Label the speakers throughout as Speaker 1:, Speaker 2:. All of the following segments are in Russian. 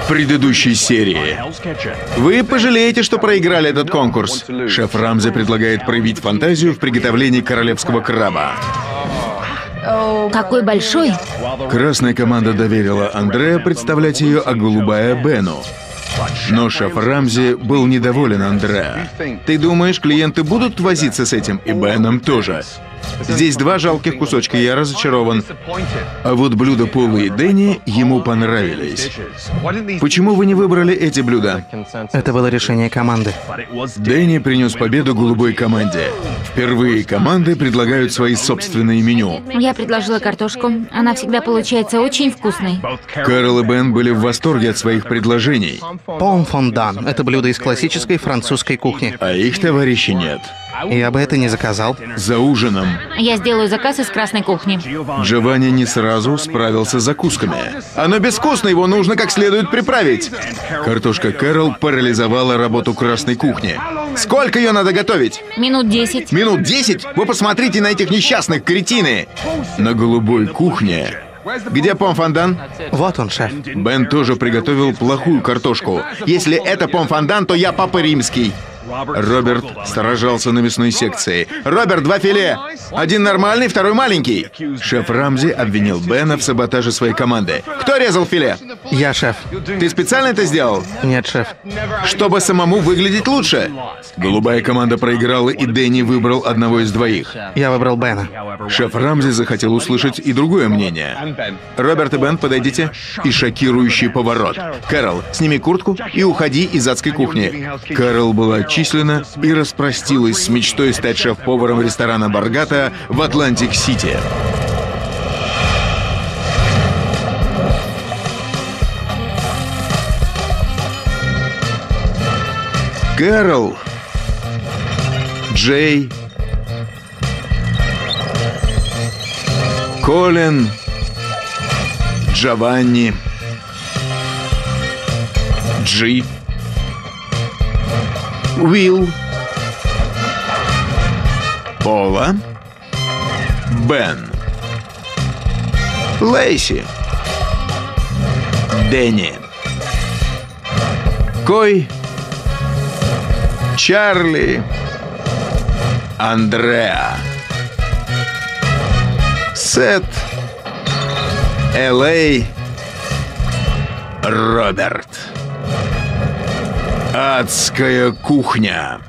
Speaker 1: предыдущей серии. Вы пожалеете, что проиграли этот конкурс. Шеф Рамзи предлагает проявить фантазию в приготовлении королевского краба.
Speaker 2: Какой большой.
Speaker 1: Красная команда доверила Андреа представлять ее, а голубая — Бену. Но шеф Рамзи был недоволен Андреа. Ты думаешь, клиенты будут возиться с этим? И Беном тоже. Здесь два жалких кусочка, я разочарован. А вот блюда Пола и Дэнни ему понравились. Почему вы не выбрали эти блюда?
Speaker 3: Это было решение команды.
Speaker 1: Дэнни принес победу голубой команде. Впервые команды предлагают свои собственные меню.
Speaker 2: Я предложила картошку. Она всегда получается очень вкусной.
Speaker 1: Кэрол и Бен были в восторге от своих предложений.
Speaker 3: Пом фондан — это блюдо из классической французской кухни.
Speaker 1: А их товарищи нет.
Speaker 3: Я бы это не заказал.
Speaker 1: За ужином
Speaker 2: Я сделаю заказ из красной кухни.
Speaker 1: Джованни не сразу справился с закусками. Оно безвкусно, его нужно как следует приправить. Картошка Кэрол парализовала работу красной кухни. Сколько ее надо готовить?
Speaker 2: Минут 10.
Speaker 1: Минут 10? Вы посмотрите на этих несчастных, кретины! На голубой кухне. Где пом-фондан?
Speaker 3: Вот он, шеф.
Speaker 1: Бен тоже приготовил плохую картошку. Если это пом-фондан, то я папа римский. Роберт сражался на мясной секции. Роберт, 2 филе. Один нормальный, второй маленький. Шеф Рамзи обвинил Бена в саботаже своей команды. Кто резал филе?
Speaker 3: Я, шеф.
Speaker 1: Ты специально это сделал?
Speaker 3: Нет, шеф.
Speaker 1: Чтобы самому выглядеть лучше. Голубая команда проиграла, и Дэнни выбрал одного из двоих.
Speaker 3: Я выбрал Бена.
Speaker 1: Шеф Рамзи захотел услышать и другое мнение. Роберт и Бен, подойдите. И шокирующий поворот. Кэрол, сними куртку и уходи из адской кухни. Кэрол была отчислена и распростилась с мечтой стать шеф-поваром ресторана Боргата в Атлантик-Сити. Кэрол, Джей, Колин, Джованни, Джи, Уилл, Пола, Бен, Лейси, Дэнни, Кой, Чарли, Андреа, Сет, Л.А., Роберт. Адская кухня.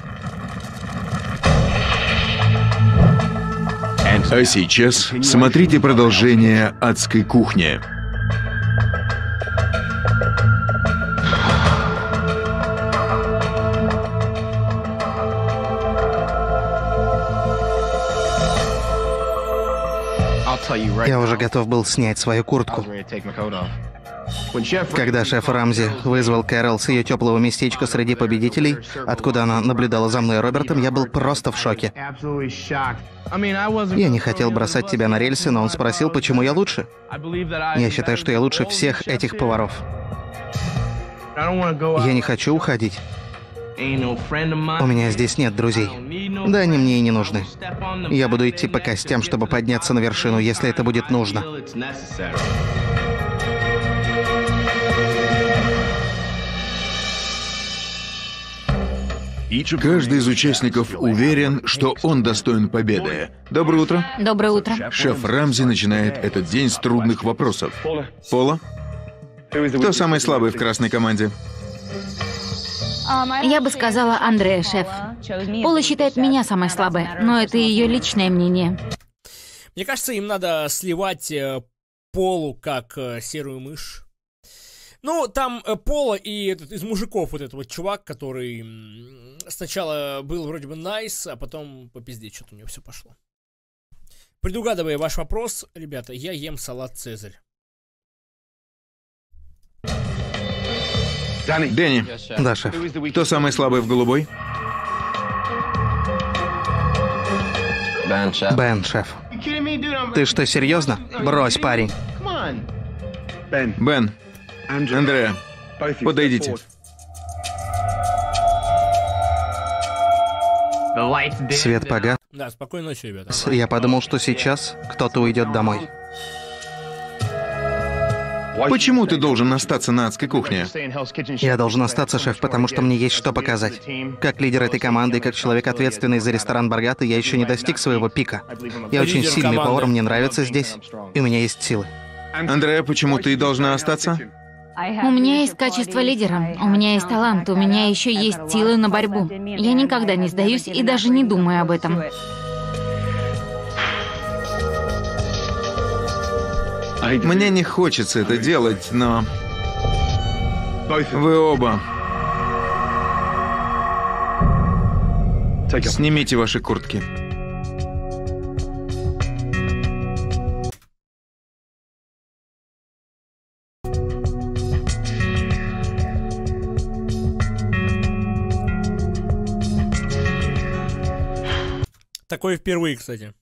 Speaker 1: А сейчас смотрите продолжение «Адской кухни».
Speaker 3: Я уже готов был снять свою куртку. Когда шеф Рамзи вызвал Кэрол с ее теплого местечка среди победителей, откуда она наблюдала за мной и Робертом, я был просто в шоке. Я не хотел бросать тебя на рельсы, но он спросил, почему я лучше. Я считаю, что я лучше всех этих поваров. Я не хочу уходить. У меня здесь нет друзей. Да они мне и не нужны. Я буду идти по костям, чтобы подняться на вершину, если это будет нужно.
Speaker 1: Каждый из участников уверен, что он достоин победы. Доброе утро.
Speaker 2: Доброе утро.
Speaker 1: Шеф Рамзи начинает этот день с трудных вопросов. Пола? Кто самый слабый в красной команде?
Speaker 2: Я бы сказала Андреа, шеф. Пола считает меня самой слабой, но это ее личное мнение.
Speaker 4: Мне кажется, им надо сливать Полу как серую мышь. Ну, там Пола и этот, из мужиков вот этот вот чувак, который сначала был вроде бы найс, а потом по пизде что-то у него все пошло. Предугадывая ваш вопрос, ребята, я ем салат «Цезарь».
Speaker 1: Дэнни,
Speaker 3: Да, шеф.
Speaker 1: кто самый слабый в голубой?
Speaker 3: Бен, шеф. Ты что, серьезно? Брось, парень.
Speaker 1: Бен, Андреа, подойдите.
Speaker 3: Свет погас.
Speaker 4: Да, спокойной ночи, ребята.
Speaker 3: Я подумал, что сейчас кто-то уйдет домой.
Speaker 1: Почему ты должен остаться на адской кухне?
Speaker 3: Я должен остаться, шеф, потому что мне есть что показать. Как лидер этой команды и как человек, ответственный за ресторан Боргата, я еще не достиг своего пика. Я очень
Speaker 4: Лидер
Speaker 3: сильный
Speaker 4: команды.
Speaker 3: повар, мне нравится здесь, и у меня есть силы.
Speaker 1: Андреа, почему ты должна остаться?
Speaker 2: У меня есть качество лидера, у меня есть талант, у меня еще есть силы на борьбу. Я никогда не сдаюсь и даже не думаю об этом.
Speaker 1: Мне не хочется это делать, но... Вы оба. Снимите ваши куртки.
Speaker 4: Такое впервые, кстати.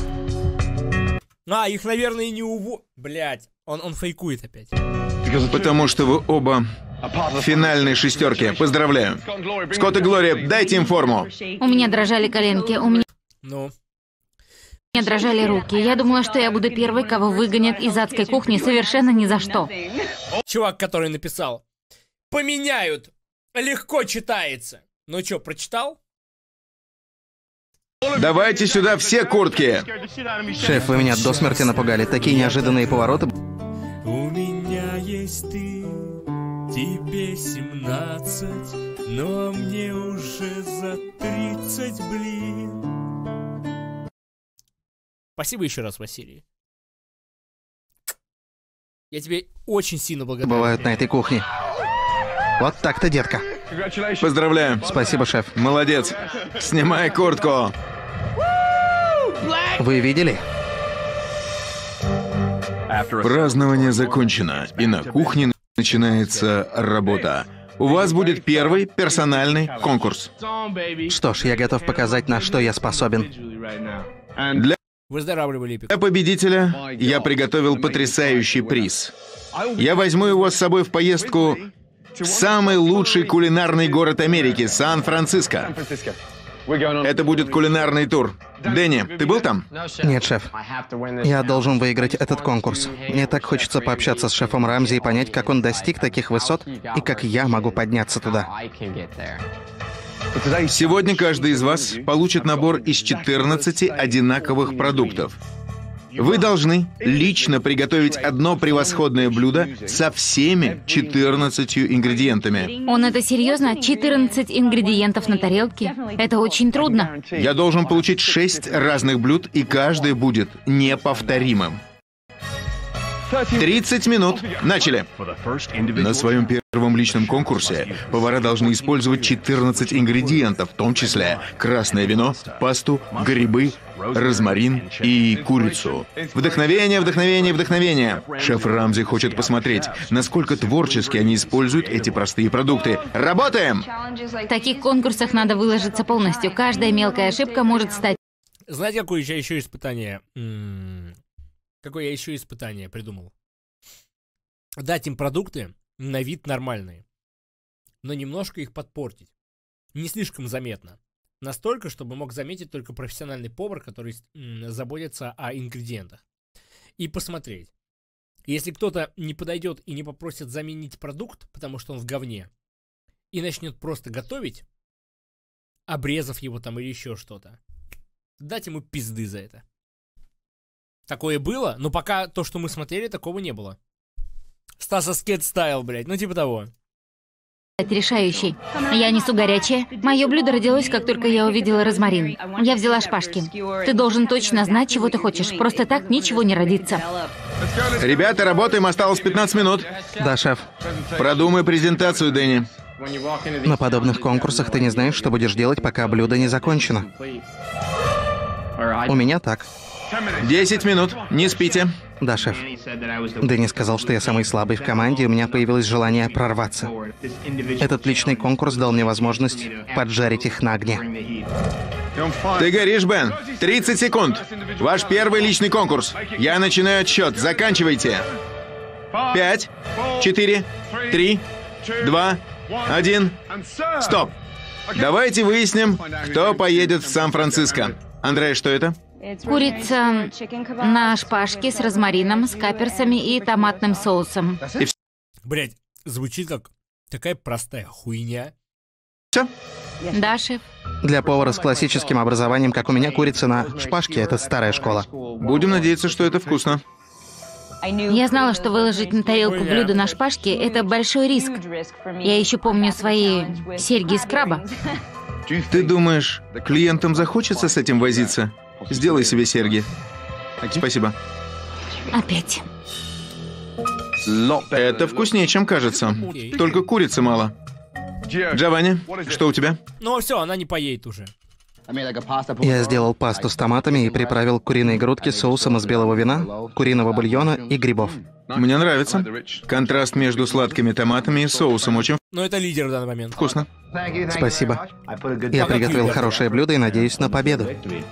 Speaker 4: А, их, наверное, не Блять, он фейкует опять.
Speaker 1: Потому что вы оба в финальной шестерке. Поздравляю. Скотт и Глория, дайте им форму.
Speaker 2: У меня дрожали коленки, у меня
Speaker 4: Ну,
Speaker 2: дрожали руки. Я думала, что я буду первой, кого выгонят из адской кухни совершенно ни за что.
Speaker 4: чувак, который написал: поменяют, легко читается. Ну чё, прочитал?
Speaker 1: Давайте сюда все куртки.
Speaker 3: Шеф, вы меня до смерти напугали. Такие неожиданные повороты.
Speaker 4: У меня есть ты, тебе 17, но мне уже за 30, блин. Спасибо еще раз, Василий. Я тебе очень сильно благодарен.
Speaker 3: Бывают на этой кухне. Вот так-то, детка.
Speaker 1: Поздравляю.
Speaker 3: Спасибо, шеф.
Speaker 1: Молодец. Снимай куртку.
Speaker 3: Вы видели?
Speaker 1: Празднование закончено, и на кухне начинается работа. У вас будет первый персональный конкурс.
Speaker 3: Что ж, я готов показать, на что я способен.
Speaker 4: Выздоравливай, Липик.
Speaker 1: Для победителя я приготовил потрясающий приз. Я возьму его с собой в поездку в самый лучший кулинарный город Америки — Сан-Франциско. Это будет кулинарный тур. Дэнни, ты был там?
Speaker 3: Нет, шеф. Я должен выиграть этот конкурс. Мне так хочется пообщаться с шефом Рамзи и понять, как он достиг таких высот и как я могу подняться туда.
Speaker 1: Сегодня каждый из вас получит набор из 14 одинаковых продуктов. Вы должны лично приготовить одно превосходное блюдо со всеми 14 ингредиентами.
Speaker 2: Он это серьезно? 14 ингредиентов на тарелке? Это очень трудно.
Speaker 1: Я должен получить 6 разных блюд, и каждое будет неповторимым. 30 минут. Начали. На своем первом личном конкурсе повара должны использовать 14 ингредиентов, в том числе красное вино, пасту, грибы, розмарин и курицу. Вдохновение, вдохновение, вдохновение. Шеф Рамзи хочет посмотреть, насколько творчески они используют эти простые продукты. Работаем!
Speaker 2: В таких конкурсах надо выложиться полностью. Каждая мелкая ошибка может стать...
Speaker 4: Знаете, какое я еще испытание? Какое я еще испытание придумал? Дать им продукты на вид нормальные, но немножко их подпортить. Не слишком заметно. Настолько, чтобы мог заметить только профессиональный повар, который заботится о ингредиентах. И посмотреть. Если кто-то не подойдет и не попросит заменить продукт, потому что он в говне, и начнет просто готовить, обрезав его там или еще что-то, дать ему пизды за это. Такое было, но пока то, что мы смотрели, такого не было. Стаса Скет Стайл, блядь, ну типа того.
Speaker 2: решающей. Я несу горячее. Мое блюдо родилось, как только я увидела розмарин. Я взяла шпажки. Ты должен точно знать, чего ты хочешь. Просто так ничего не родится.
Speaker 1: Ребята, работаем, осталось 15 минут.
Speaker 3: Да, шеф.
Speaker 1: Продумай презентацию, Дэнни.
Speaker 3: На подобных конкурсах ты не знаешь, что будешь делать, пока блюдо не закончено. У меня так.
Speaker 1: 10 минут, не спите.
Speaker 3: Да, шеф. Дэнни сказал, что я самый слабый в команде, и у меня появилось желание прорваться. Этот личный конкурс дал мне возможность поджарить их на огне.
Speaker 1: Ты горишь, Бен. 30 секунд. Ваш первый личный конкурс. Я начинаю отсчет. Заканчивайте. 5, 4, 3, 2, 1. Стоп. Давайте выясним, кто поедет в Сан-Франциско. Андрей, что это?
Speaker 2: Курица на шпажке с розмарином, с каперсами и томатным соусом.
Speaker 4: Блять, звучит как такая простая хуйня.
Speaker 1: Все?
Speaker 2: Да, шеф.
Speaker 3: Для повара с классическим образованием, как у меня, курица на шпажке — это старая школа.
Speaker 1: Будем надеяться, что это вкусно.
Speaker 2: Я знала, что выложить на тарелку блюдо на шпажке — это большой риск. Я еще помню свои серьги из краба.
Speaker 1: Ты думаешь, клиентам захочется с этим возиться? Сделай себе серьги. Спасибо.
Speaker 2: Опять.
Speaker 1: Это вкуснее, чем кажется. Только курицы мало. Джованни, что у тебя?
Speaker 4: Ну все, она не поедет уже.
Speaker 3: Я сделал пасту с томатами и приправил куриные грудки соусом из белого вина, куриного бульона и грибов.
Speaker 1: Мне нравится. Контраст между сладкими томатами и соусом очень
Speaker 4: Но это лидер в данный момент.
Speaker 1: вкусно.
Speaker 3: Спасибо. Я приготовил хорошее блюдо и надеюсь на победу.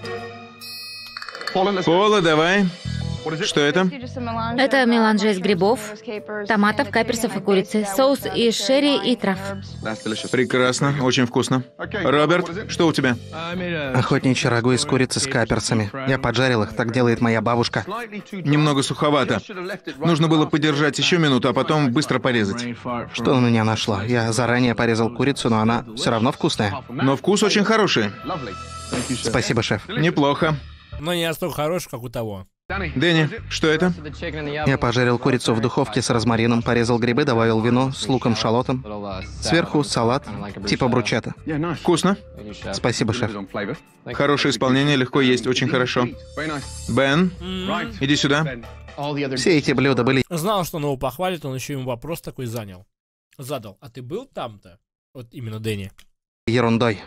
Speaker 1: Пола, давай. Что это?
Speaker 2: Это меланж из грибов, томатов, каперсов и курицы, соус из шерри и трав.
Speaker 1: Прекрасно, очень вкусно. Роберт, что у тебя?
Speaker 3: Охотничье рагу из курицы с каперсами. Я поджарил их, так делает моя бабушка.
Speaker 1: Немного суховато. Нужно было подержать еще минуту, а потом быстро порезать.
Speaker 3: Что на меня нашло? Я заранее порезал курицу, но она все равно вкусная.
Speaker 1: Но вкус очень хороший.
Speaker 3: Спасибо, шеф.
Speaker 1: Неплохо.
Speaker 4: Но не настолько хорош, как у того.
Speaker 1: Дэнни, что это?
Speaker 3: Я пожарил курицу в духовке с розмарином, порезал грибы, добавил вино с луком-шалотом. Сверху салат, типа бручетта.
Speaker 1: Вкусно.
Speaker 3: Спасибо, шеф.
Speaker 1: Хорошее исполнение, легко есть, очень хорошо. Бен, иди сюда.
Speaker 3: Все эти блюда были...
Speaker 4: Знал, что он его похвалит, он еще ему вопрос такой задал. А ты был там-то? Вот именно Дэнни.
Speaker 3: ерундой.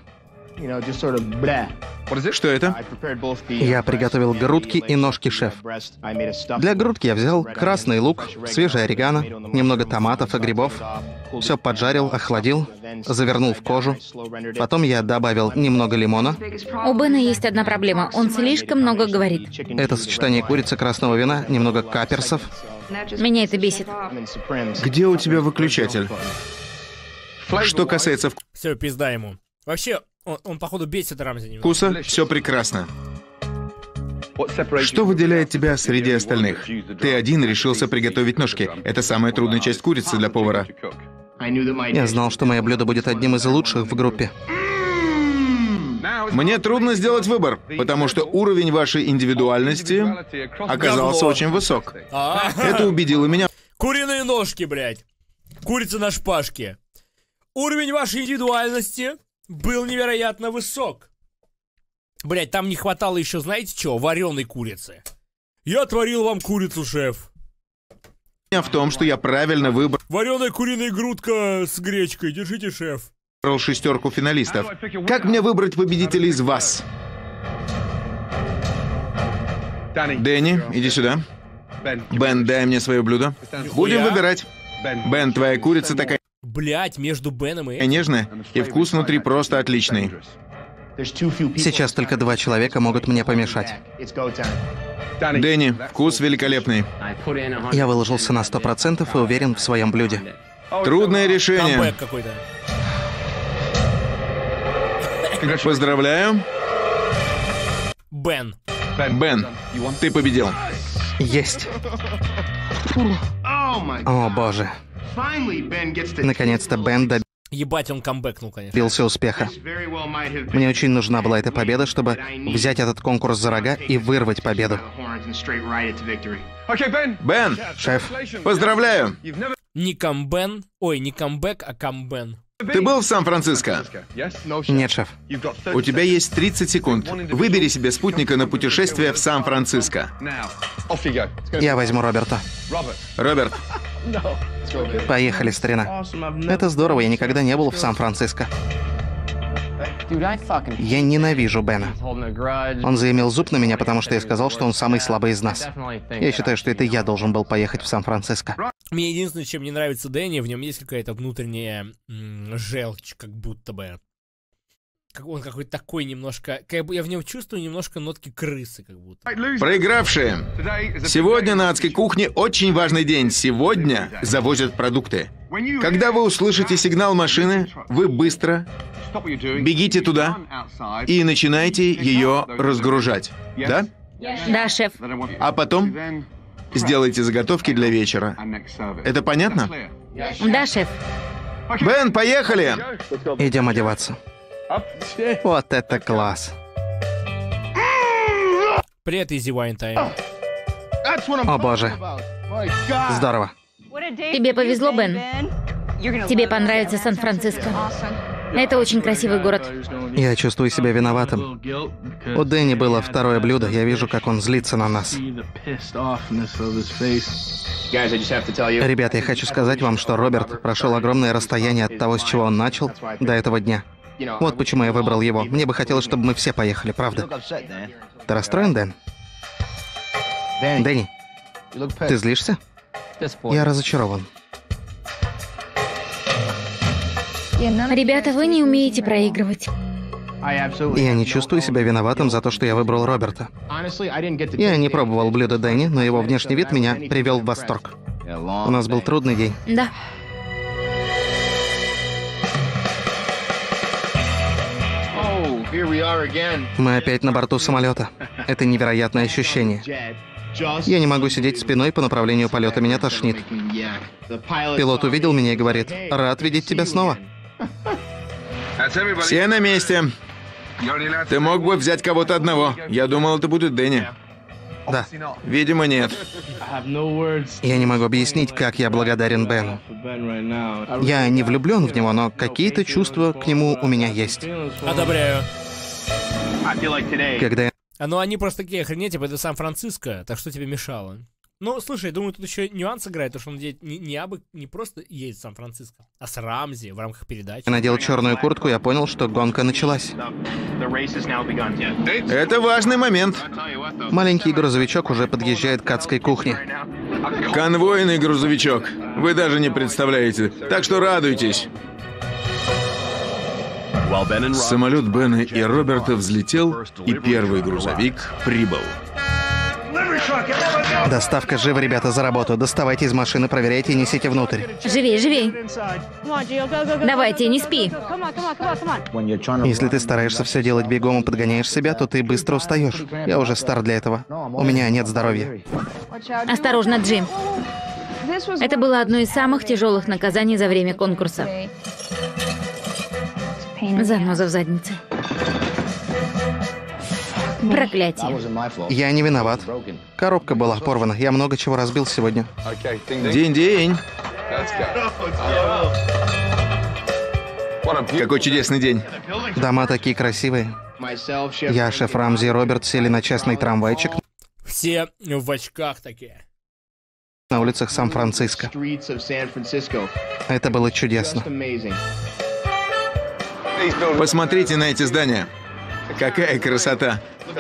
Speaker 1: Что это?
Speaker 3: Я приготовил грудки и ножки, шеф. Для грудки я взял красный лук, свежий орегано, немного томатов и грибов. Все поджарил, охладил, завернул в кожу. Потом я добавил немного лимона.
Speaker 2: У Бена есть одна проблема. Он слишком много говорит.
Speaker 3: Это сочетание курицы, красного вина, немного каперсов.
Speaker 2: Меня это бесит.
Speaker 1: Где у тебя выключатель? Что касается
Speaker 4: Все, пизда ему. Вообще, он походу бесит Рамзи немного.
Speaker 1: вкуса, все прекрасно. Что выделяет тебя среди остальных? Ты один решился приготовить ножки. Это самая трудная часть курицы для повара.
Speaker 3: Я знал, что мое блюдо будет одним из лучших в группе.
Speaker 1: Мне трудно сделать выбор, потому что уровень вашей индивидуальности оказался
Speaker 4: Говно.
Speaker 1: очень высок.
Speaker 4: А,
Speaker 1: Это убедило меня.
Speaker 4: Куриные ножки, блядь. Курица на шпажке. Уровень вашей индивидуальности был невероятно высок. Блядь, там не хватало еще, знаете чего? Вареной курицы. Я отварил вам курицу, шеф.
Speaker 1: В том, что я правильно выбрал
Speaker 4: Вареная куриная грудка с гречкой. Держите, шеф.
Speaker 1: шестерку финалистов. Как мне выбрать победителей из вас? Дэнни, иди сюда. Бен, дай мне свое блюдо. Будем выбирать. Бен, твоя курица такая
Speaker 4: Блядь, между Беном и...
Speaker 1: нежная, и вкус внутри просто отличный.
Speaker 3: Сейчас только 2 человека могут мне помешать.
Speaker 1: Дэнни, вкус великолепный.
Speaker 3: Я выложился на 100% и уверен в своем блюде.
Speaker 1: Трудное решение.
Speaker 4: Камбэк какой-то.
Speaker 1: Поздравляю.
Speaker 4: Бен.
Speaker 1: Бен, ты победил.
Speaker 3: Есть. О, боже. Наконец-то Бен
Speaker 4: Ебать, он камбэкнул, конечно.
Speaker 3: добился успеха. Мне очень нужна была эта победа, чтобы взять этот конкурс за рога и вырвать победу.
Speaker 1: Бен,
Speaker 3: Шеф,
Speaker 1: поздравляю.
Speaker 4: Не камбен. Ой, не камбэк, а камбен.
Speaker 1: Ты был в Сан-Франциско?
Speaker 3: нет, шеф.
Speaker 1: У тебя есть 30 секунд. Выбери себе спутника на путешествие в Сан-Франциско.
Speaker 3: Я возьму Роберта.
Speaker 1: Роберт,
Speaker 3: Поехали, старина. Это здорово, я никогда не был в Сан-Франциско. Я ненавижу Бена. Он заимел зуб на меня, потому что я сказал, что он самый слабый из нас. Я считаю, что это я должен был поехать в Сан-Франциско.
Speaker 4: Мне единственное, чем не нравится Дэнни, в нем есть какая-то внутренняя желчь, как будто бы. Он какой-то такой немножко... Я в нем чувствую немножко нотки крысы, как будто.
Speaker 1: проигравшие. Сегодня на адской кухне очень важный день. Сегодня завозят продукты. Когда вы услышите сигнал машины, вы быстро Бегите туда и начинайте ее разгружать. Да?
Speaker 2: Да, шеф.
Speaker 1: А потом сделайте заготовки для вечера. Это понятно?
Speaker 2: Да, шеф.
Speaker 1: Бен, поехали!
Speaker 3: Идем одеваться. Вот это класс.
Speaker 4: Привет, Изи Вайнтайм.
Speaker 3: О боже. Здорово.
Speaker 2: Тебе повезло, Бен. Тебе понравится Сан-Франциско. Это очень красивый город.
Speaker 3: Я чувствую себя виноватым. У Дэнни было второе блюдо, я вижу, как он злится на нас. Ребята, я хочу сказать вам, что Роберт прошел огромное расстояние от того, с чего он начал, до этого дня. Вот почему я выбрал его. Мне бы хотелось, чтобы мы все поехали, правда? Ты расстроен, Дэн? Дэнни, ты злишься? Я разочарован.
Speaker 2: Ребята, вы не умеете проигрывать.
Speaker 3: Я не чувствую себя виноватым за то, что я выбрал Роберта. Я не пробовал блюдо Дэнни, но его внешний вид меня привел в восторг. У нас был трудный день.
Speaker 2: Да.
Speaker 3: Мы опять на борту самолета. Это невероятное ощущение. Я не могу сидеть спиной по направлению полета, меня тошнит. Пилот увидел меня и говорит: «Рад видеть тебя снова».
Speaker 1: Все на месте. Ты мог бы взять кого-то одного. Я думал, это будет Дэнни.
Speaker 3: Да.
Speaker 1: Видимо, нет.
Speaker 3: Я не могу объяснить, как я благодарен Бену. Я не влюблен в него, но какие-то чувства к нему у меня есть.
Speaker 4: Одобряю.
Speaker 3: Когда я
Speaker 4: Ну, они просто такие охренеть, это Сан-Франциско, так что тебе мешало? Ну, слушай, я думаю, тут еще нюанс играет, потому что он не просто едет в Сан-Франциско, а с Рамзи в рамках передачи.
Speaker 3: надел черную куртку, я понял, что гонка началась.
Speaker 1: Это важный момент.
Speaker 3: Маленький грузовичок уже подъезжает к адской кухне.
Speaker 1: Конвойный грузовичок. Вы даже не представляете. Так что радуйтесь. Самолет Бена и Роберта взлетел, и первый грузовик прибыл.
Speaker 3: Доставка, живо, ребята, за работу. Доставайте из машины, проверяйте и несите внутрь.
Speaker 2: Живей, живей. Давайте, не спи.
Speaker 3: Если ты стараешься все делать бегом и подгоняешь себя, то ты быстро устаешь. Я уже стар для этого. У меня нет здоровья.
Speaker 2: Осторожно, Джим. Это было одно из самых тяжелых наказаний за время конкурса. Заноза в заднице. Проклятие.
Speaker 3: Я не виноват. Коробка была порвана. Я много чего разбил сегодня.
Speaker 1: День-день. Какой чудесный день.
Speaker 3: Дома такие красивые. Я, шеф Рамзи и Роберт сели на частный трамвайчик
Speaker 4: Все в очках такие.
Speaker 3: на улицах Сан-Франциско. Это было чудесно.
Speaker 1: Посмотрите на эти здания. Какая красота.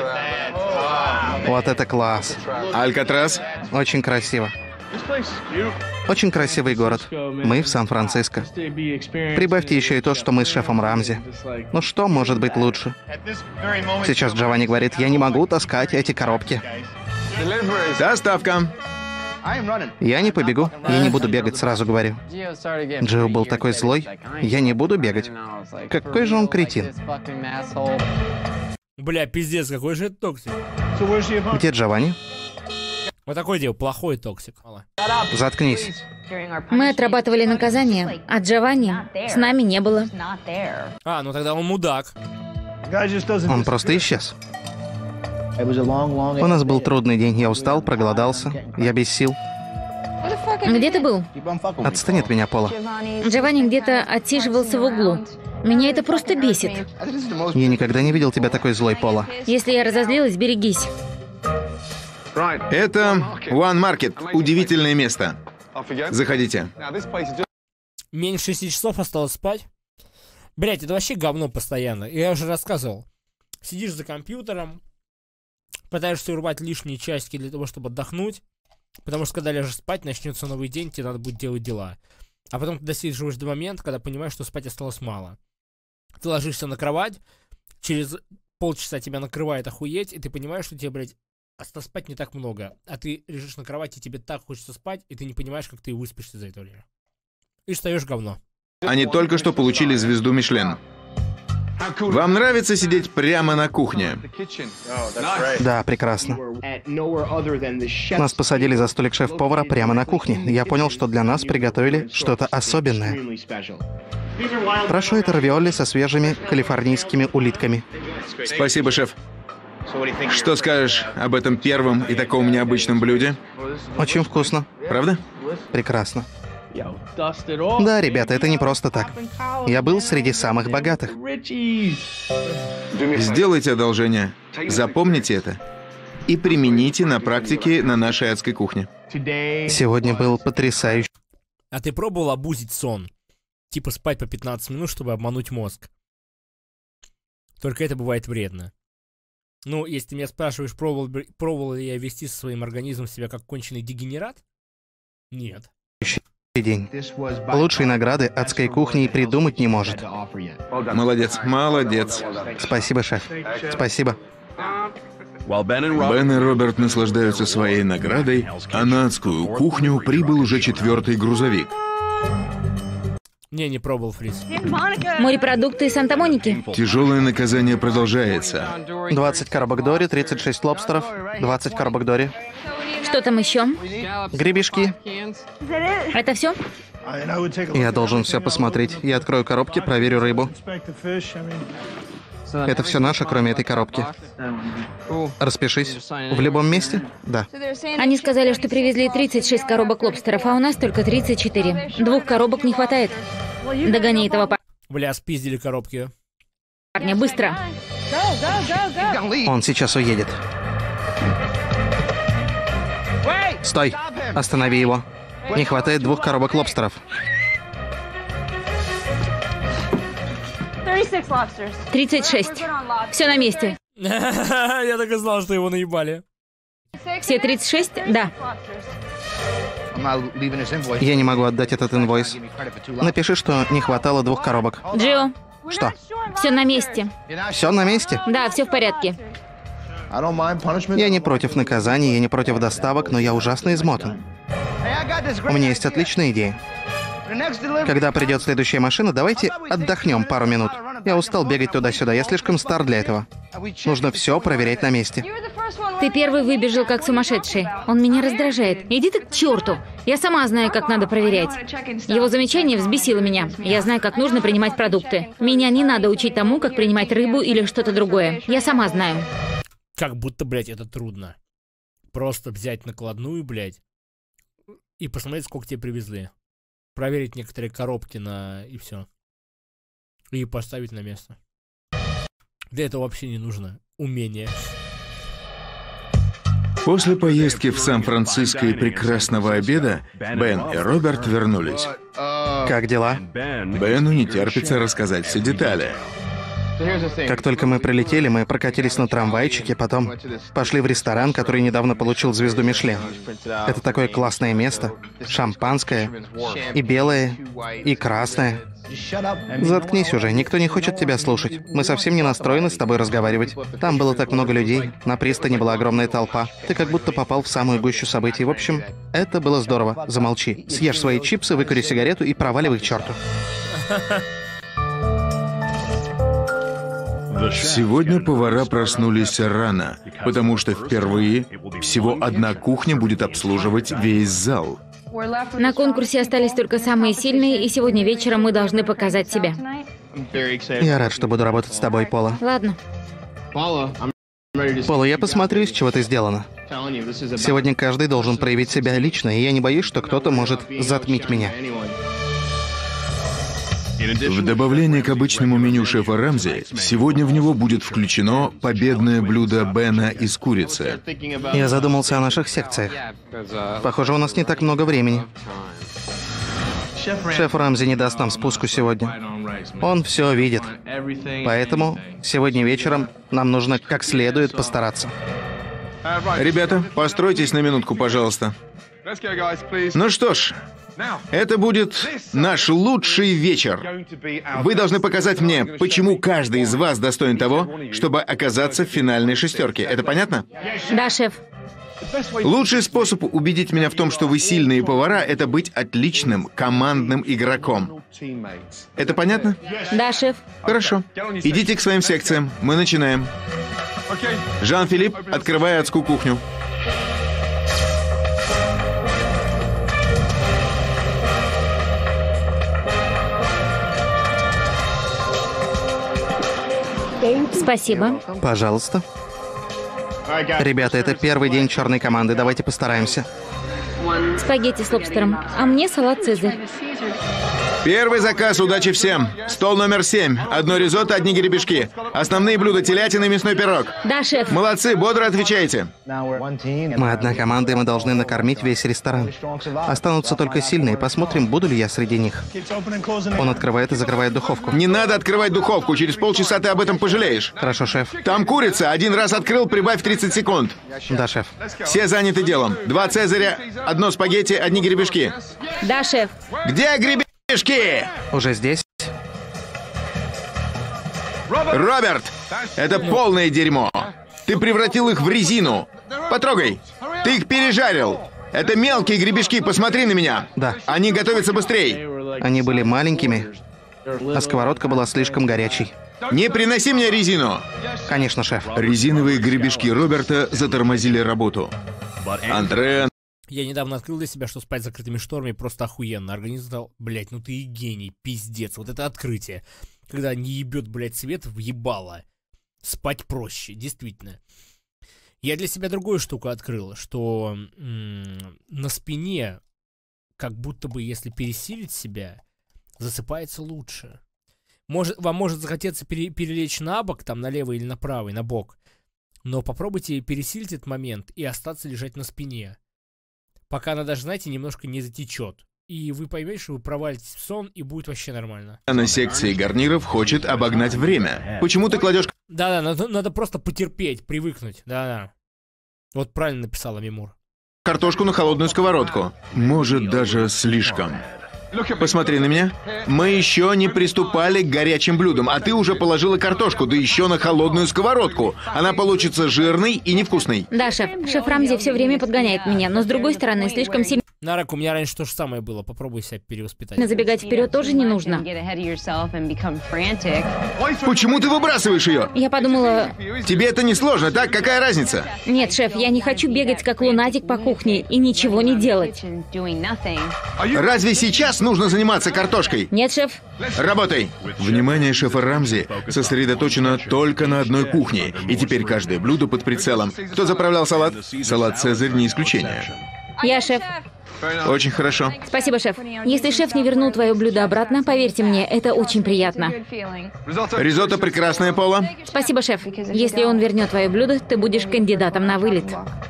Speaker 3: Вот это класс.
Speaker 1: Алькатрас.
Speaker 3: Очень красиво. Очень красивый город. Мы в Сан-Франциско. Прибавьте еще и то, что мы с шефом Рамзи. Ну что может быть лучше? Сейчас Джованни говорит: я не могу таскать эти коробки.
Speaker 1: Доставка.
Speaker 3: Я не побегу. Я не буду бегать, сразу говорю. Джио был такой злой. Я не буду бегать. Какой же он кретин.
Speaker 4: Бля, пиздец, какой же это токсик.
Speaker 3: Где Джованни?
Speaker 4: Вот такой дел, плохой токсик.
Speaker 3: Заткнись.
Speaker 2: Мы отрабатывали наказание, а Джованни с нами не было.
Speaker 4: А, ну тогда он мудак.
Speaker 3: Он просто исчез. У нас был трудный день. Я устал, проголодался. Я без сил.
Speaker 2: Где ты был?
Speaker 3: Отстань от меня, Пола.
Speaker 2: Джованни где-то отсиживался в углу. Меня это просто бесит.
Speaker 3: Я никогда не видел тебя такой злой, Пола.
Speaker 2: Если я разозлилась, берегись.
Speaker 1: Это One Market. Удивительное место. Заходите.
Speaker 4: Меньше 6 часов осталось спать. Блять, это вообще говно постоянно. Я уже рассказывал. Сидишь за компьютером, пытаешься урвать лишние часики для того, чтобы отдохнуть. Потому что когда ляжешь спать, начнется новый день, тебе надо будет делать дела. А потом ты досиживаешь до момента, когда понимаешь, что спать осталось мало. Ты ложишься на кровать, через полчаса тебя накрывает охуеть, и ты понимаешь, что тебе, блядь, осталось спать не так много. А ты лежишь на кровати, тебе так хочется спать, и ты не понимаешь, как ты выспишься за это время. И встаешь говно.
Speaker 1: Они только что получили звезду Мишлен. Вам нравится сидеть прямо на кухне?
Speaker 3: Да, прекрасно. Нас посадили за столик шеф-повара прямо на кухне. Я понял, что для нас приготовили что-то особенное. Прошу, это равиоли со свежими калифорнийскими улитками.
Speaker 1: Спасибо, шеф. Что скажешь об этом первом и таком необычном блюде?
Speaker 3: Очень вкусно.
Speaker 1: Правда?
Speaker 3: Прекрасно. Да, ребята, это не просто так. Я был среди самых богатых.
Speaker 1: Сделайте одолжение. Запомните это. И примените на практике на нашей адской кухне.
Speaker 3: Сегодня был потрясающий.
Speaker 4: А ты пробовал обузить сон? Типа спать по 15 минут, чтобы обмануть мозг. Только это бывает вредно. Ну, если ты меня спрашиваешь, пробовал ли я вести со своим организмом себя как конченый дегенерат? Нет.
Speaker 3: День. Лучшей награды адской кухни и придумать не может.
Speaker 1: Молодец, молодец.
Speaker 3: Спасибо, шеф. Спасибо.
Speaker 1: Бен и Роберт наслаждаются своей наградой, а на адскую кухню прибыл уже 4-й грузовик.
Speaker 4: Не пробовал, Фриз.
Speaker 2: Морепродукты из Санта-Моники.
Speaker 1: Тяжелое наказание продолжается.
Speaker 3: 20 коробок Дори, 36 лобстеров, 20 коробок Дори.
Speaker 2: Что там еще?
Speaker 3: Гребешки.
Speaker 2: Это все?
Speaker 3: Я должен все посмотреть. Я открою коробки, проверю рыбу. Это все наше, кроме этой коробки. Распишись. В любом месте? Да.
Speaker 2: Они сказали, что привезли 36 коробок лобстеров, а у нас только 34. 2 коробок не хватает. Догони этого
Speaker 4: Бля, спиздили коробки.
Speaker 2: парня, быстро.
Speaker 3: Он сейчас уедет. Стой! Останови его. Не хватает 2 коробок лобстеров.
Speaker 2: 36. Все на месте.
Speaker 4: Я так и знал, что его наебали.
Speaker 2: Все 36? Да.
Speaker 3: Я не могу отдать этот инвойс. Напиши, что не хватало 2 коробок.
Speaker 2: Джио,
Speaker 3: Что?
Speaker 2: все на месте.
Speaker 3: Все на месте?
Speaker 2: Да, все в порядке.
Speaker 3: Я не против наказаний, я не против доставок, но я ужасно измотан. У меня есть отличная идея. Когда придет следующая машина, давайте отдохнем пару минут. Я устал бегать туда-сюда, я слишком стар для этого. Нужно все проверять на месте.
Speaker 2: Ты первый выбежал как сумасшедший. Он меня раздражает. Иди ты к черту. Я сама знаю, как надо проверять. Его замечание взбесило меня. Я знаю, как нужно принимать продукты. Меня не надо учить тому, как принимать рыбу или что-то другое. Я сама знаю.
Speaker 4: Как будто, блядь, это трудно. Просто взять накладную, блядь, и посмотреть, сколько тебе привезли. Проверить некоторые коробки и все. И поставить на место. Для этого вообще не нужно умение.
Speaker 1: После поездки в Сан-Франциско и прекрасного обеда Бен и Роберт вернулись.
Speaker 3: Как дела?
Speaker 1: Бену не терпится рассказать все детали.
Speaker 3: Как только мы прилетели, мы прокатились на трамвайчике, потом пошли в ресторан, который недавно получил звезду Мишлен. Это такое классное место. Шампанское. И белое, и красное. Заткнись уже, никто не хочет тебя слушать. Мы совсем не настроены с тобой разговаривать. Там было так много людей, на пристани была огромная толпа. Ты как будто попал в самую гущу событий. В общем, это было здорово. Замолчи. Съешь свои чипсы, выкури сигарету и проваливай к черту.
Speaker 1: Сегодня повара проснулись рано, потому что впервые всего одна кухня будет обслуживать весь зал.
Speaker 2: На конкурсе остались только самые сильные, и сегодня вечером мы должны показать себя.
Speaker 3: Я рад, что буду работать с тобой, Пола.
Speaker 2: Ладно.
Speaker 3: Пола, я посмотрю, из чего ты сделана. Сегодня каждый должен проявить себя лично, и я не боюсь, что кто-то может затмить меня.
Speaker 1: В добавление к обычному меню шефа Рамзи, сегодня в него будет включено победное блюдо Бена из курицы.
Speaker 3: Я задумался о наших секциях. Похоже, у нас не так много времени. Шеф Рамзи не даст нам спуску сегодня. Он все видит. Поэтому сегодня вечером нам нужно как следует постараться.
Speaker 1: Ребята, постройтесь на минутку, пожалуйста. Ну что ж, это будет наш лучший вечер. Вы должны показать мне, почему каждый из вас достоин того, чтобы оказаться в финальной шестерке. Это понятно?
Speaker 2: Да, шеф.
Speaker 1: Лучший способ убедить меня в том, что вы сильные повара, это быть отличным командным игроком. Это понятно?
Speaker 2: Да, шеф.
Speaker 1: Хорошо. Идите к своим секциям. Мы начинаем. Жан-Филипп, открывай адскую кухню.
Speaker 2: Спасибо.
Speaker 3: Пожалуйста. Ребята, это первый день черной команды. Давайте постараемся.
Speaker 2: Спагетти с лобстером. А мне салат «Цезарь».
Speaker 1: Первый заказ, удачи всем. Стол номер 7. Одно ризотто, одни гребешки. Основные блюда: телятина и мясной пирог.
Speaker 2: Да, шеф.
Speaker 1: Молодцы, бодро отвечаете.
Speaker 3: Мы одна команда, и мы должны накормить весь ресторан. Останутся только сильные. Посмотрим, буду ли я среди них. Он открывает и закрывает духовку.
Speaker 1: Не надо открывать духовку, через полчаса ты об этом пожалеешь.
Speaker 3: Хорошо, шеф.
Speaker 1: Там курица, один раз открыл, прибавь 30 секунд.
Speaker 3: Да, шеф.
Speaker 1: Все заняты делом. 2 цезаря, одно спагетти, одни гребешки.
Speaker 2: Да, шеф.
Speaker 1: Где гребешки?
Speaker 3: Уже здесь?
Speaker 1: Роберт, это полное дерьмо. Ты превратил их в резину. Потрогай. Ты их пережарил. Это мелкие гребешки, посмотри на меня.
Speaker 3: Да.
Speaker 1: Они готовятся быстрее.
Speaker 3: Они были маленькими, а сковородка была слишком горячей.
Speaker 1: Не приноси мне резину.
Speaker 3: Конечно, шеф.
Speaker 1: Резиновые гребешки Роберта затормозили работу. Андре...
Speaker 4: Я недавно открыл для себя, что спать с закрытыми шторами просто охуенно. Организм сказал: блять, ну ты и гений, пиздец. Вот это открытие. Когда не ебет, блять, свет, въебало. Спать проще, действительно. Я для себя другую штуку открыл, что на спине, как будто бы, если пересилить себя, засыпается лучше. Вам может захотеться перелечь на бок, там, на левый или на правый, на бок. Но попробуйте пересилить этот момент и остаться лежать на спине. Пока она даже, знаете, немножко не затечет. И вы поймете, что вы провалитесь в сон, и будет вообще нормально.
Speaker 1: На секции гарниров хочет обогнать время. Почему ты кладешь...
Speaker 4: Да-да, надо просто потерпеть, привыкнуть. Да-да. Вот правильно написала Мимур.
Speaker 1: Картошку на холодную сковородку? Может, даже слишком. Посмотри на меня. Мы еще не приступали к горячим блюдам, а ты уже положила картошку, да еще на холодную сковородку. Она получится жирной и невкусной.
Speaker 2: Да, шеф. Шеф Рамзи все время подгоняет меня, но с другой стороны, слишком сильно
Speaker 4: Нарак, у меня раньше то же самое было. Попробуй себя перевоспитать.
Speaker 2: забегать вперед тоже не нужно.
Speaker 1: Почему ты выбрасываешь ее?
Speaker 2: Я подумала...
Speaker 1: Тебе это не сложно, так? Какая разница?
Speaker 2: Нет, шеф, я не хочу бегать как лунатик по кухне и ничего не делать.
Speaker 1: Разве сейчас нужно заниматься картошкой?
Speaker 2: Нет, шеф.
Speaker 1: Работай! Внимание шефа Рамзи сосредоточено только на одной кухне, и теперь каждое блюдо под прицелом. Кто заправлял салат? Салат «Цезарь» не исключение.
Speaker 2: Я шеф.
Speaker 1: Очень хорошо.
Speaker 2: Спасибо, шеф. Если шеф не вернул твое блюдо обратно, поверьте мне, это очень приятно.
Speaker 1: Ризотто прекрасное, Пола.
Speaker 2: Спасибо, шеф. Если он вернет твое блюдо, ты будешь кандидатом на вылет.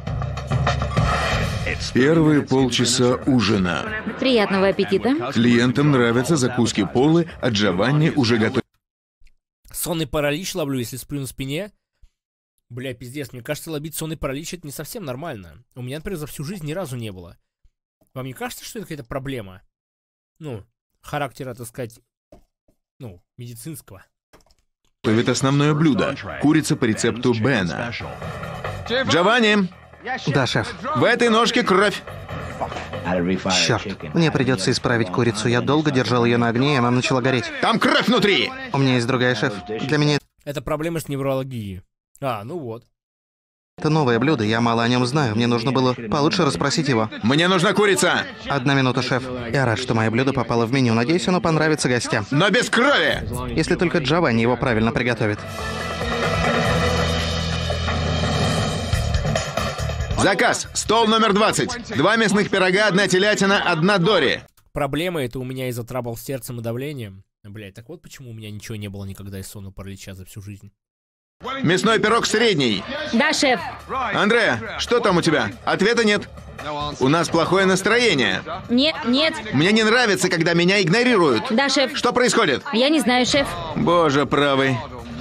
Speaker 1: Первые полчаса ужина.
Speaker 2: Приятного аппетита.
Speaker 1: Клиентам нравятся закуски Полы, а Джованни уже готовит.
Speaker 4: Сонный паралич ловлю, если сплю на спине. Бля, пиздец, мне кажется, ловить сонный паралич — это не совсем нормально. У меня, например, за всю жизнь ни разу не было. Вам не кажется, что это какая-то проблема? Ну, характера, так сказать, ну, медицинского.
Speaker 1: Готовит основное блюдо. Курица по рецепту Бена. Джованни,
Speaker 3: Да, шеф.
Speaker 1: в этой ножке кровь.
Speaker 3: Черт. Мне придется исправить курицу. Я долго держал ее на огне, и она начала гореть.
Speaker 1: Там кровь внутри.
Speaker 3: У меня есть другая, шеф. Для меня
Speaker 4: Это проблема с неврологией. А, ну вот.
Speaker 3: это новое блюдо, я мало о нем знаю. Мне нужно было получше расспросить его.
Speaker 1: Мне нужна курица.
Speaker 3: 1 минута, шеф. Я рад, что мое блюдо попало в меню. Надеюсь, оно понравится гостям.
Speaker 1: Но без крови.
Speaker 3: Если только Джованни его правильно приготовит.
Speaker 1: Заказ. Стол номер 20. 2 мясных пирога, 1 телятина, 1 дори.
Speaker 4: Проблема это у меня из-за трабл с сердцем и давлением. Блять, так вот почему у меня ничего не было никогда из сонного паралича за всю жизнь.
Speaker 1: Мясной пирог средний.
Speaker 2: Да, шеф.
Speaker 1: Андреа, что там у тебя? Ответа нет. У нас плохое настроение.
Speaker 2: Нет, нет.
Speaker 1: Мне не нравится, когда меня игнорируют.
Speaker 2: Да, шеф.
Speaker 1: Что происходит?
Speaker 2: Я не знаю, шеф.
Speaker 1: Боже правый.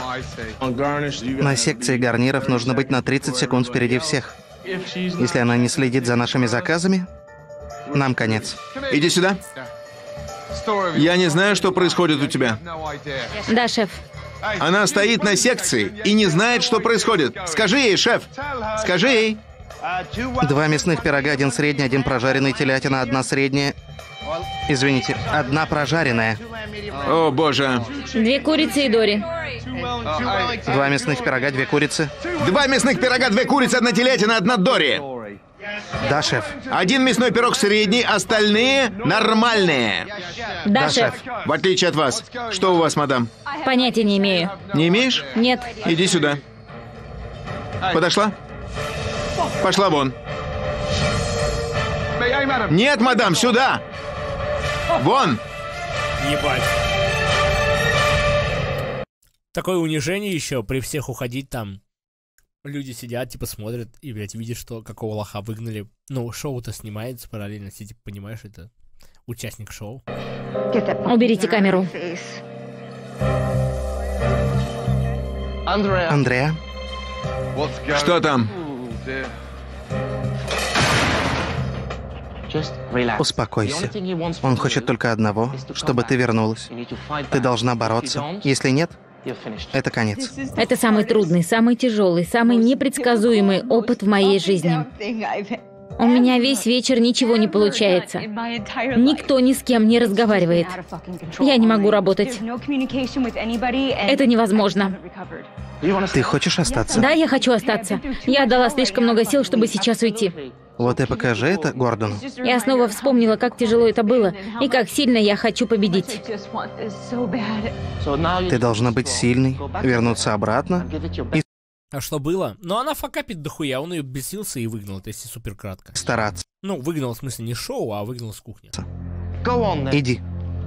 Speaker 3: На секции гарниров нужно быть на 30 секунд впереди всех. Если она не следит за нашими заказами, нам конец.
Speaker 1: Иди сюда. Я не знаю, что происходит у тебя.
Speaker 2: Да, шеф.
Speaker 1: Она стоит на секции и не знает, что происходит. Скажи ей, шеф. Скажи ей.
Speaker 3: 2 мясных пирога, 1 средний, 1 прожаренный, телятина, 1 средняя. Извините, 1 прожаренная.
Speaker 1: О, боже.
Speaker 2: 2 курицы и дори.
Speaker 3: 2 мясных пирога, 2 курицы.
Speaker 1: 2 мясных пирога, 2 курицы, 1 телятина, 1 дори.
Speaker 3: Да, шеф.
Speaker 1: 1 мясной пирог средний, остальные нормальные.
Speaker 2: Да, шеф.
Speaker 1: В отличие от вас. Что у вас, мадам?
Speaker 2: Понятия не имею.
Speaker 1: Не имеешь?
Speaker 2: Нет.
Speaker 1: Иди сюда. Подошла? Пошла вон. Нет, мадам, сюда! Вон!
Speaker 4: Ебать. Такое унижение еще, при всех уходить там. Люди сидят, типа, смотрят и, блядь, видят, что какого лоха выгнали. Ну, шоу-то снимается параллельно, все, типа, понимаешь, это участник шоу.
Speaker 2: Уберите камеру.
Speaker 3: Андреа?
Speaker 1: Что там?
Speaker 3: Успокойся. Он хочет только одного, чтобы ты вернулась. Ты должна бороться. Если нет, это конец.
Speaker 2: Это самый трудный, самый тяжелый, самый непредсказуемый опыт в моей жизни. У меня весь вечер ничего не получается. Никто ни с кем не разговаривает. Я не могу работать. Это невозможно.
Speaker 3: Ты хочешь остаться?
Speaker 2: Да, я хочу остаться. Я отдала слишком много сил, чтобы сейчас уйти.
Speaker 3: Вот и покажи это Гордону.
Speaker 2: Я снова вспомнила, как тяжело это было, и как сильно я хочу победить.
Speaker 3: Ты должна быть сильной, вернуться обратно и
Speaker 4: А что было? Ну, она факапит дохуя, он ее бесился и выгнал, это если супер кратко.
Speaker 3: стараться.
Speaker 4: Ну, выгнал, в смысле, не шоу, а выгнал с кухни.
Speaker 3: Иди.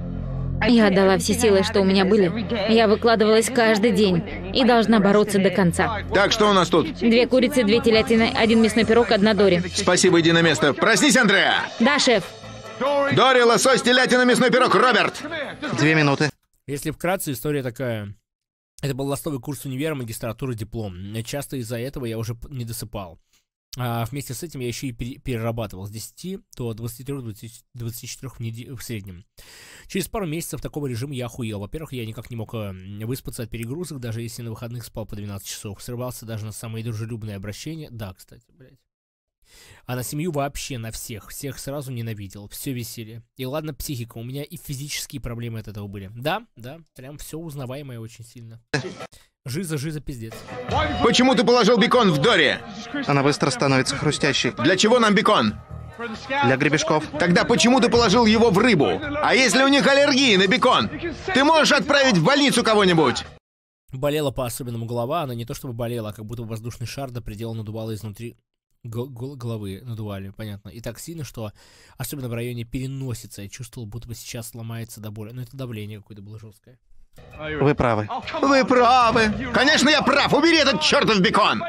Speaker 2: Я отдала все силы, что у меня были. Я выкладывалась каждый день и должна бороться до конца.
Speaker 1: Так, что у нас тут?
Speaker 2: 2 курицы, 2 телятины, 1 мясной пирог, 1 дори.
Speaker 1: Спасибо, иди на место. Проснись, Андреа!
Speaker 2: Да, шеф.
Speaker 1: Дори, лосось, телятина, мясной пирог, Роберт!
Speaker 3: 2 минуты.
Speaker 4: Если вкратце, история такая. Это был ластовый курс универа, магистратура, диплом. Часто из-за этого я уже не досыпал. А вместе с этим я еще и перерабатывал с 10 до 23-24 в среднем. Через пару месяцев такого режима я охуел. Во-первых, я никак не мог выспаться от перегрузок, даже если на выходных спал по 12 часов. Срывался даже на самые дружелюбные обращения. Да, кстати, блядь. А на семью вообще, на всех. Всех сразу ненавидел. Все веселье. И ладно, психика. У меня и физические проблемы от этого были. Да, прям все узнаваемое очень сильно. Жиза, пиздец.
Speaker 1: Почему ты положил бекон в Дори?
Speaker 3: Она быстро становится хрустящей.
Speaker 1: Для чего нам бекон?
Speaker 3: Для гребешков.
Speaker 1: Тогда почему ты положил его в рыбу? А если у них аллергии на бекон? Ты можешь отправить в больницу кого-нибудь?
Speaker 4: Болела по-особенному голова. Она не то чтобы болела, а как будто воздушный шар до предела надувала изнутри головы. Надували, понятно. И так сильно, что особенно в районе переносицы я чувствовал, будто бы сейчас сломается до боли. Но это давление какое-то было жесткое.
Speaker 3: Вы правы.
Speaker 1: Вы правы. Конечно, я прав. Убери этот чертов бекон.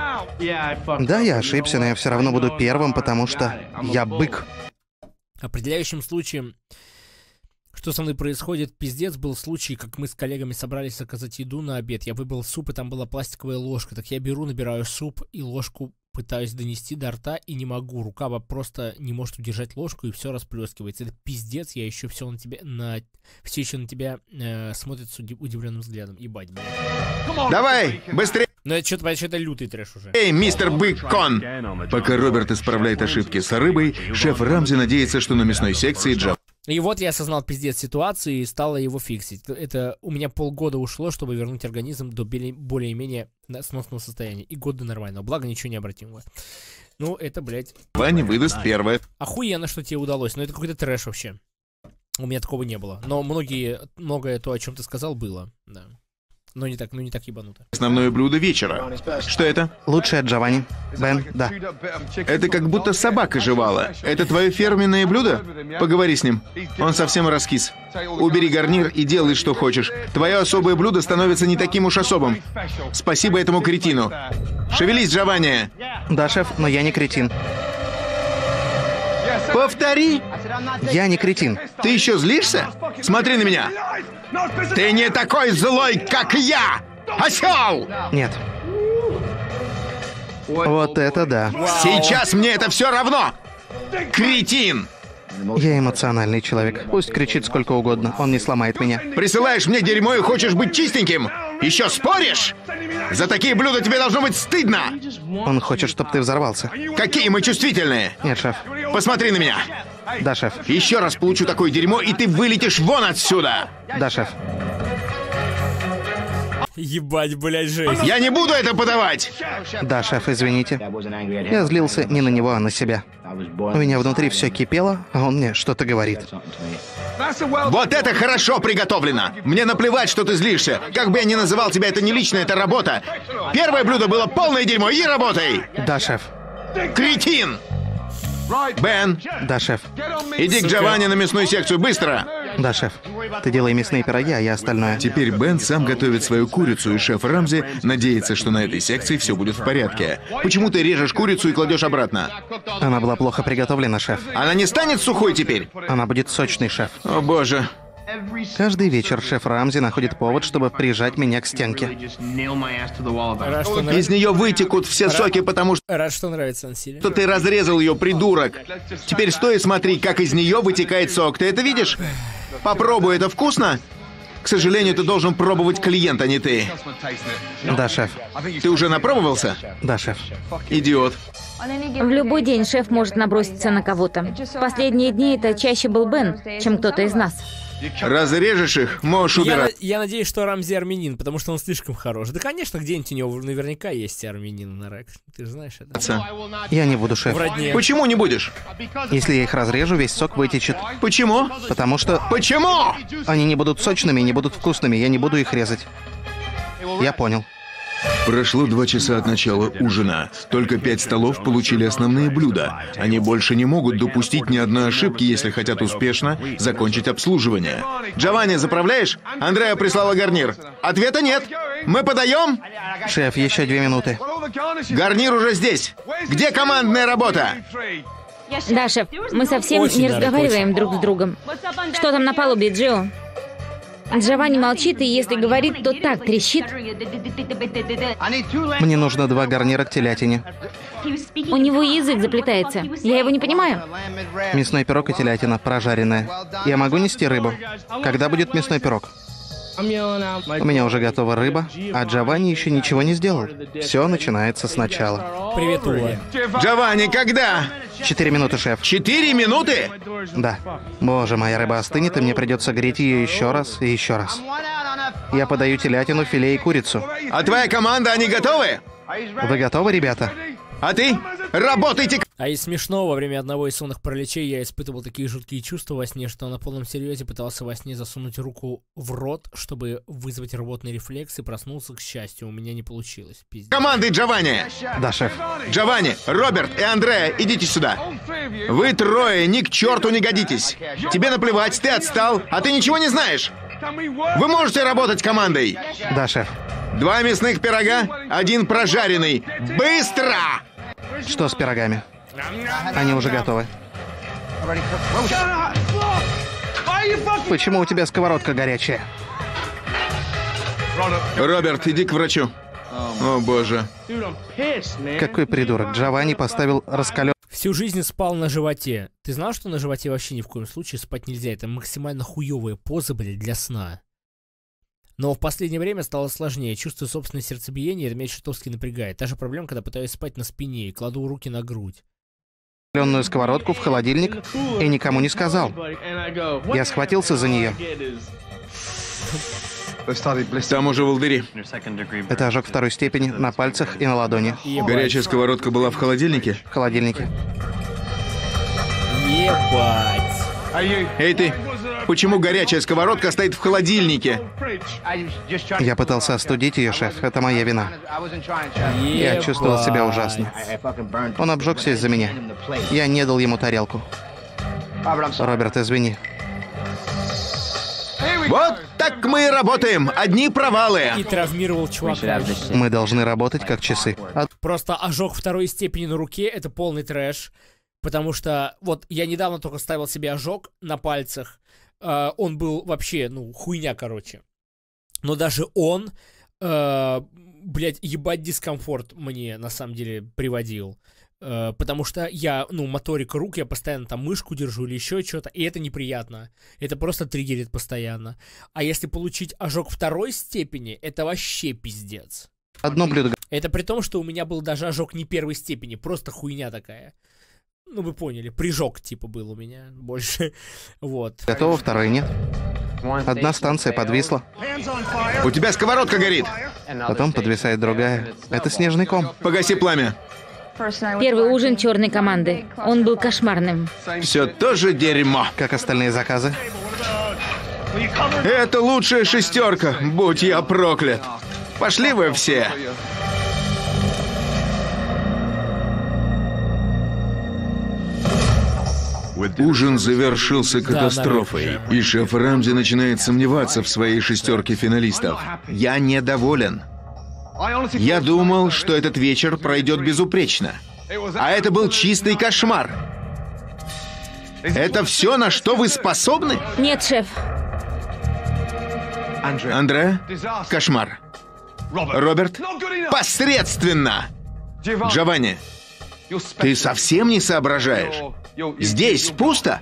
Speaker 3: Да, я ошибся, но я все равно буду первым, потому что я бык.
Speaker 4: Определяющим случаем, что со мной происходит, пиздец, был случай, как мы с коллегами собрались заказать еду на обед. Я выбрал суп, и там была пластиковая ложка. Так я беру, набираю суп и ложку пытаюсь донести до рта и не могу. Рука просто не может удержать ложку, и все расплескивается. Это пиздец, я еще все еще на тебя смотрит с удивленным взглядом. Ебать, блядь.
Speaker 1: Давай, быстрее,
Speaker 4: Но это что-то лютый трэш уже.
Speaker 1: мистер Бэкон. Пока Роберт исправляет ошибки с рыбой, шеф Рамзи надеется, что на мясной секции Джав...
Speaker 4: И вот я осознал пиздец ситуации и стал его фиксить. Это у меня полгода ушло, чтобы вернуть организм до более-менее сносного состояния. И год до нормального. Благо, ничего не обратимого. Ну, это, блядь...
Speaker 1: Ваня выдаст первое.
Speaker 4: Охуенно, что тебе удалось. Но это какой-то трэш вообще. У меня такого не было. Но многое то, о чем ты сказал, было. Да. Но не так ебануто.
Speaker 1: Основное блюдо вечера. Что это?
Speaker 3: Лучшее от Джованни. Бен, да.
Speaker 1: Это как будто собака жевала. Это твое фирменное блюдо? Поговори с ним. Он совсем раскис. Убери гарнир и делай, что хочешь. Твое особое блюдо становится не таким уж особым. Спасибо этому кретину. Шевелись, Джованни.
Speaker 3: Да, шеф, но я не кретин.
Speaker 1: Повтори.
Speaker 3: Я не кретин.
Speaker 1: Ты еще злишься? Смотри на меня. Ты не такой злой, как я! Осел!
Speaker 3: Нет. Вот это да.
Speaker 1: Сейчас мне это все равно! Кретин!
Speaker 3: Я эмоциональный человек. Пусть кричит сколько угодно, он не сломает меня.
Speaker 1: Присылаешь мне дерьмо и хочешь быть чистеньким? Еще споришь? За такие блюда тебе должно быть стыдно!
Speaker 3: Он хочет, чтобы ты взорвался.
Speaker 1: Какие мы чувствительные!
Speaker 3: Нет, шеф.
Speaker 1: Посмотри на меня!
Speaker 3: Да, шеф.
Speaker 1: Еще раз получу такое дерьмо, и ты вылетишь вон отсюда!
Speaker 3: Да, шеф.
Speaker 4: Ебать, блядь, жесть.
Speaker 1: Я не буду это подавать!
Speaker 3: Да, шеф, извините. Я злился не на него, а на себя. У меня внутри все кипело, а он мне что-то говорит.
Speaker 1: Вот это хорошо приготовлено! Мне наплевать, что ты злишься. Как бы я ни называл тебя, это не лично, это работа. Первое блюдо было полное дерьмо, и работай!
Speaker 3: Да, шеф.
Speaker 1: Кретин! Бен,
Speaker 3: Да, шеф.
Speaker 1: иди к Джованни на мясную секцию, быстро!
Speaker 3: Да, шеф. Ты делай мясные пироги, а я остальное.
Speaker 1: Теперь Бен сам готовит свою курицу, и шеф Рамзи надеется, что на этой секции все будет в порядке. Почему ты режешь курицу и кладешь обратно?
Speaker 3: Она была плохо приготовлена, шеф.
Speaker 1: Она не станет сухой теперь?
Speaker 3: Она будет сочной, шеф.
Speaker 1: О боже.
Speaker 3: Каждый вечер шеф Рамзи находит повод, чтобы прижать меня к стенке.
Speaker 4: Рад, что,
Speaker 1: Из нее вытекут все соки, потому
Speaker 4: Рад, что нравится Ансиле.
Speaker 1: что ты разрезал ее, придурок. Теперь стой и смотри, как из нее вытекает сок. Ты это видишь? Попробуй, это вкусно? К сожалению, ты должен пробовать клиент, а не ты.
Speaker 3: Да, шеф.
Speaker 1: Ты уже напробовался?
Speaker 3: Да, шеф.
Speaker 1: Идиот.
Speaker 2: В любой день шеф может наброситься на кого-то. В последние дни это чаще был Бен, чем кто-то из нас.
Speaker 1: Разрежешь их, можешь убирать.
Speaker 4: Я надеюсь, что Рамзи армянин, потому что он слишком хорош. Да, конечно, где-нибудь у него наверняка есть армянин на рэк. Ты же знаешь это.
Speaker 3: Я не буду, шеф.
Speaker 4: В родне.
Speaker 1: Почему не будешь?
Speaker 3: Если я их разрежу, весь сок вытечет.
Speaker 1: Почему?
Speaker 3: Потому что
Speaker 1: Почему?
Speaker 3: они не будут сочными, не будут вкусными. Я не буду их резать. Я понял.
Speaker 1: Прошло 2 часа от начала ужина. Только 5 столов получили основные блюда. Они больше не могут допустить ни одной ошибки, если хотят успешно закончить обслуживание. Джованни, заправляешь? Андреа прислала гарнир. Ответа нет. Мы подаем?
Speaker 3: Шеф, еще 2 минуты.
Speaker 1: Гарнир уже здесь. Где командная работа?
Speaker 2: Да, шеф, мы совсем
Speaker 4: Очень
Speaker 2: не
Speaker 4: надо,
Speaker 2: разговариваем
Speaker 4: очень.
Speaker 2: друг с другом. Что там на палубе, Джио? Джованни молчит, и если говорит, то так трещит.
Speaker 3: Мне нужно 2 гарнира к телятине.
Speaker 2: У него язык заплетается. Я его не понимаю.
Speaker 3: Мясной пирог и телятина, прожаренная. Я могу нести рыбу? Когда будет мясной пирог? У меня уже готова рыба, а Джованни еще ничего не сделал. Все начинается сначала.
Speaker 4: Привет, Ула.
Speaker 1: Джованни, когда?
Speaker 3: 4 минуты, шеф.
Speaker 1: 4 минуты?
Speaker 3: Да. Боже, моя рыба остынет, и мне придется греть ее еще раз и еще раз. Я подаю телятину, филе и курицу.
Speaker 1: А твоя команда, они готовы?
Speaker 3: Вы готовы, ребята?
Speaker 1: А ты? Работайте!
Speaker 4: А из смешного, во время одного из сонных параличей я испытывал такие жуткие чувства во сне, что на полном серьезе пытался во сне засунуть руку в рот, чтобы вызвать рвотный рефлекс, и проснулся, к счастью. У меня не получилось. Пиздец.
Speaker 1: Команды Джованни!
Speaker 3: Да, шеф.
Speaker 1: Джованни, Роберт и Андреа, идите сюда. Вы трое ни к черту не годитесь. Тебе наплевать, ты отстал, а ты ничего не знаешь. Вы можете работать командой.
Speaker 3: Да, шеф.
Speaker 1: 2 мясных пирога, 1 прожаренный. Быстро!
Speaker 3: Что с пирогами? Они уже готовы. Почему у тебя сковородка горячая?
Speaker 1: Роберт, иди к врачу. О боже.
Speaker 3: Какой придурок. Джованни поставил раскаленный
Speaker 4: Всю жизнь спал на животе. Ты знал, что на животе вообще ни в коем случае спать нельзя? Это максимально хуёвая поза, блядь, для сна. Но в последнее время стало сложнее. Чувствую собственное сердцебиение, и это меня чертовски напрягает. Та же проблема, когда пытаюсь спать на спине и кладу руки на грудь.
Speaker 3: сковородку в холодильник и никому не сказал. Я схватился за нее.
Speaker 1: Там уже волдыри.
Speaker 3: Это ожог 2-й степени на пальцах и на ладони.
Speaker 1: Горячая сковородка была в холодильнике?
Speaker 3: В холодильнике.
Speaker 4: Ебать.
Speaker 1: Эй ты, почему горячая сковородка стоит в холодильнике?
Speaker 3: Я пытался остудить ее, шеф. Это моя вина. Я чувствовал себя ужасно. Он обжегся из-за меня. Я не дал ему тарелку. Роберт, извини.
Speaker 1: Вот так мы и работаем. Одни провалы.
Speaker 4: И травмировал чувака.
Speaker 3: Мы должны работать как часы.
Speaker 4: Просто ожог 2-й степени на руке — это полный трэш. Потому что, вот, я недавно только ставил себе ожог на пальцах. Он был вообще, ну, хуйня, короче. Но даже он, блядь, ебать, дискомфорт мне, на самом деле, приводил. Потому что я, моторика рук, я постоянно там мышку держу или еще что-то, и это неприятно. Это просто триггерит постоянно. А если получить ожог 2 степени, это вообще пиздец.
Speaker 3: Одно блюдо.
Speaker 4: Это при том, что у меня был даже ожог не 1 степени, просто хуйня такая. Ну, вы поняли, прижог типа был у меня больше. Вот.
Speaker 3: Готово, 2 нет. Одна станция подвисла.
Speaker 1: У тебя сковородка горит.
Speaker 3: Потом подвисает другая. Это снежный ком.
Speaker 1: Погаси пламя.
Speaker 2: Первый ужин черной команды. Он был кошмарным.
Speaker 1: Все тоже дерьмо.
Speaker 3: Как остальные заказы?
Speaker 1: Это лучшая 6, будь я проклят. Пошли вы все. Ужин завершился катастрофой, и шеф Рамзи начинает сомневаться в своей 6 финалистов. Я недоволен. Я думал, что этот вечер пройдет безупречно. А это был чистый кошмар. Это все, на что вы способны?
Speaker 2: Нет, шеф.
Speaker 1: Андре? Кошмар. Роберт? Посредственно! Джованни, ты совсем не соображаешь? Здесь пусто?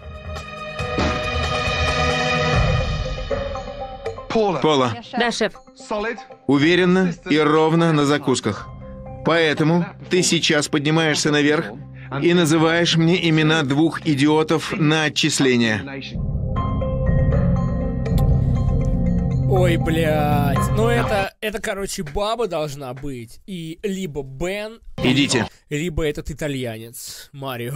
Speaker 1: Пола,
Speaker 2: Да, шеф.
Speaker 1: уверенно и ровно на закусках. Поэтому ты сейчас поднимаешься наверх и называешь мне имена 2 идиотов на отчисление.
Speaker 4: Ой, блядь. Ну это, короче, баба должна быть. И либо Бен...
Speaker 1: Идите.
Speaker 4: Либо этот итальянец, Марио.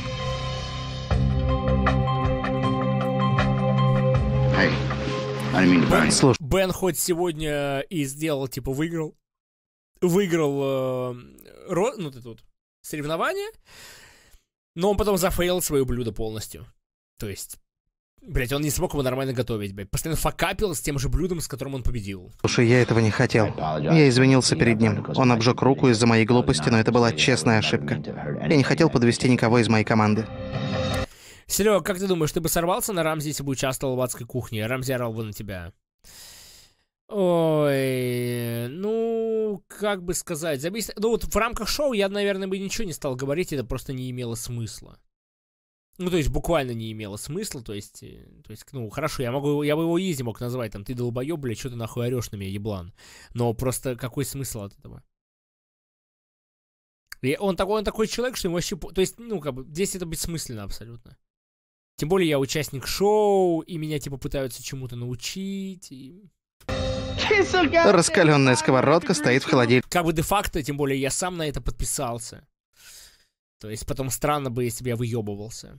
Speaker 3: Слушай,
Speaker 4: Бен хоть сегодня и сделал, типа, выиграл соревнование, но он потом зафейлил свое блюдо полностью. То есть, блять, он не смог его нормально готовить, блядь. Постоянно факапил с тем же блюдом, с которым он победил.
Speaker 3: слушай, я этого не хотел. Я извинился перед ним. Он обжег руку из-за моей глупости, но это была честная ошибка. Я не хотел подвести никого из моей команды.
Speaker 4: Серега, как ты думаешь, ты бы сорвался на Рамзи, если бы участвовал в адской кухне? Рамзи орал бы на тебя. Ой, ну, как бы сказать, зависит... Ну, вот в рамках шоу я, наверное, бы ничего не стал говорить, это просто не имело смысла. Ну, то есть, буквально не имело смысла, то есть, ну, хорошо, я бы его Изи мог назвать, там, ты долбоёб, блядь, что ты нахуй орёшь на меня, еблан. Но просто какой смысл от этого? Он такой человек, что ему вообще... То есть, ну, как бы, здесь это бессмысленно абсолютно. Тем более я участник шоу, и меня, типа, пытаются чему-то научить, и...
Speaker 3: Раскаленная сковородка стоит в холодильнике.
Speaker 4: Как бы де-факто, тем более я сам на это подписался. То есть потом странно бы, если бы я выебывался.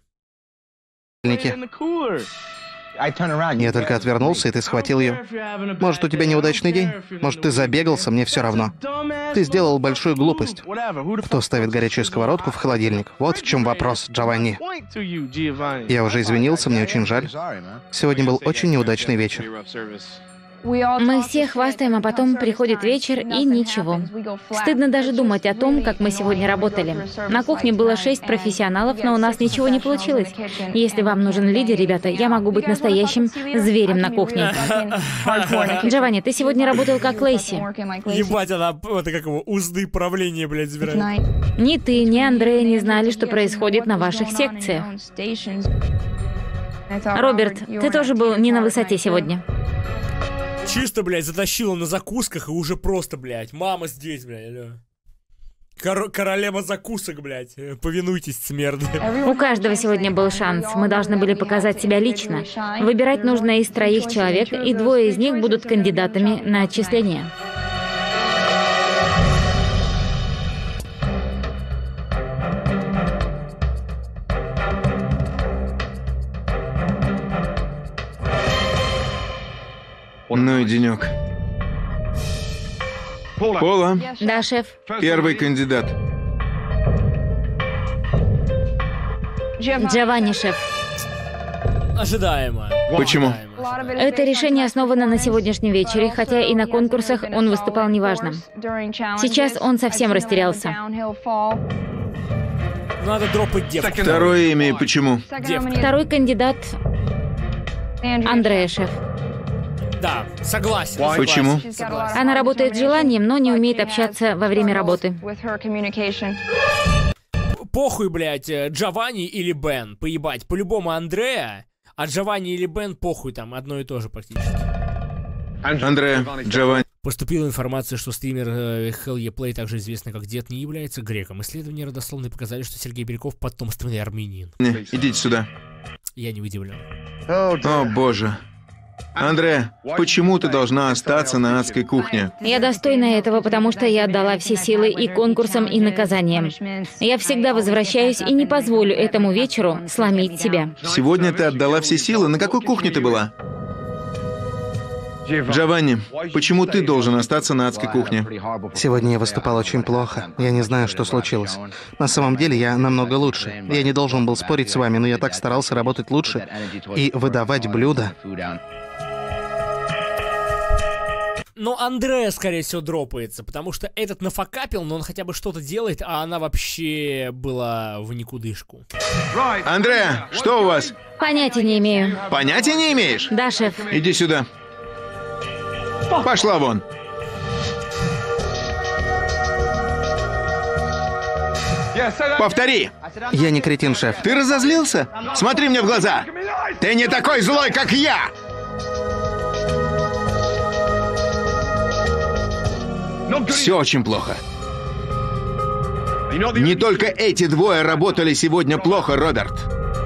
Speaker 3: Я только отвернулся, и ты схватил ее. Может, у тебя неудачный день? Может, ты забегался, мне все равно. Ты сделал большую глупость. Кто ставит горячую сковородку в холодильник? Вот в чем вопрос, Джованни. Я уже извинился, мне очень жаль. Сегодня был очень неудачный вечер.
Speaker 2: Мы все хвастаем, а потом приходит вечер и ничего. Стыдно даже думать о том, как мы сегодня работали. На кухне было 6 профессионалов, но у нас ничего не получилось. Если вам нужен лидер, ребята, я могу быть настоящим зверем на кухне. Джованни, ты сегодня работал как Лейси.
Speaker 4: Ебать, она, это как его, узды правления, блядь, забирает.
Speaker 2: Ни ты, ни Андрей не знали, что происходит на ваших секциях. Роберт, ты тоже был не на высоте сегодня.
Speaker 4: Чисто, блядь, затащила на закусках и уже просто, блядь, мама здесь, блядь, алло. Королева закусок, блядь, повинуйтесь, смерды.
Speaker 2: У каждого сегодня был шанс. Мы должны были показать себя лично. Выбирать нужно из 3 человек, и 2 из них будут кандидатами на отчисление.
Speaker 1: Ну и денек. Пола,
Speaker 2: Да, шеф.
Speaker 1: первый кандидат.
Speaker 2: Джованни, шеф.
Speaker 4: Ожидаемо.
Speaker 1: Почему?
Speaker 2: Это решение основано на сегодняшнем вечере, хотя и на конкурсах он выступал неважно. Сейчас он совсем растерялся.
Speaker 4: Надо дропать девку.
Speaker 1: Второе имя и почему?
Speaker 2: Второй кандидат Андрея, шеф.
Speaker 4: Да, согласен.
Speaker 1: Почему?
Speaker 4: Согласен.
Speaker 2: Она работает с желанием, но не умеет общаться во время работы.
Speaker 4: похуй, блядь, Джованни или Бен, поебать. По-любому Андреа, а Джованни или Бен похуй, там одно и то же практически.
Speaker 1: Андреа, Джованни.
Speaker 4: Поступила информация, что стример Hell Yeah Play, также известный как Дед, не является греком. Исследования родословные показали, что Сергей Бирюков потомственный армянин.
Speaker 1: Идите сюда.
Speaker 4: Я не удивлен.
Speaker 1: О, боже. Андреа, почему ты должна остаться на адской кухне?
Speaker 2: Я достойна этого, потому что я отдала все силы и конкурсам, и наказаниям. Я всегда возвращаюсь и не позволю этому вечеру сломить тебя.
Speaker 1: Сегодня ты отдала все силы. На какой кухне ты была? Джованни, почему ты должен остаться на адской кухне?
Speaker 3: Сегодня я выступал очень плохо. Я не знаю, что случилось. На самом деле я намного лучше. Я не должен был спорить с вами, но я так старался работать лучше и выдавать блюда.
Speaker 4: Но Андреа, скорее всего, дропается, потому что этот нафакапил, но он хотя бы что-то делает, а она вообще была в никудышку.
Speaker 1: Андреа, что у вас?
Speaker 2: Понятия не имею.
Speaker 1: Понятия не имеешь?
Speaker 2: Да, шеф.
Speaker 1: Иди сюда. Пошла вон. Повтори.
Speaker 3: Я не кретин, шеф.
Speaker 1: Ты разозлился? Смотри мне в глаза. Ты не такой злой, как я. Все очень плохо. Не только эти двое работали сегодня плохо, Роберт.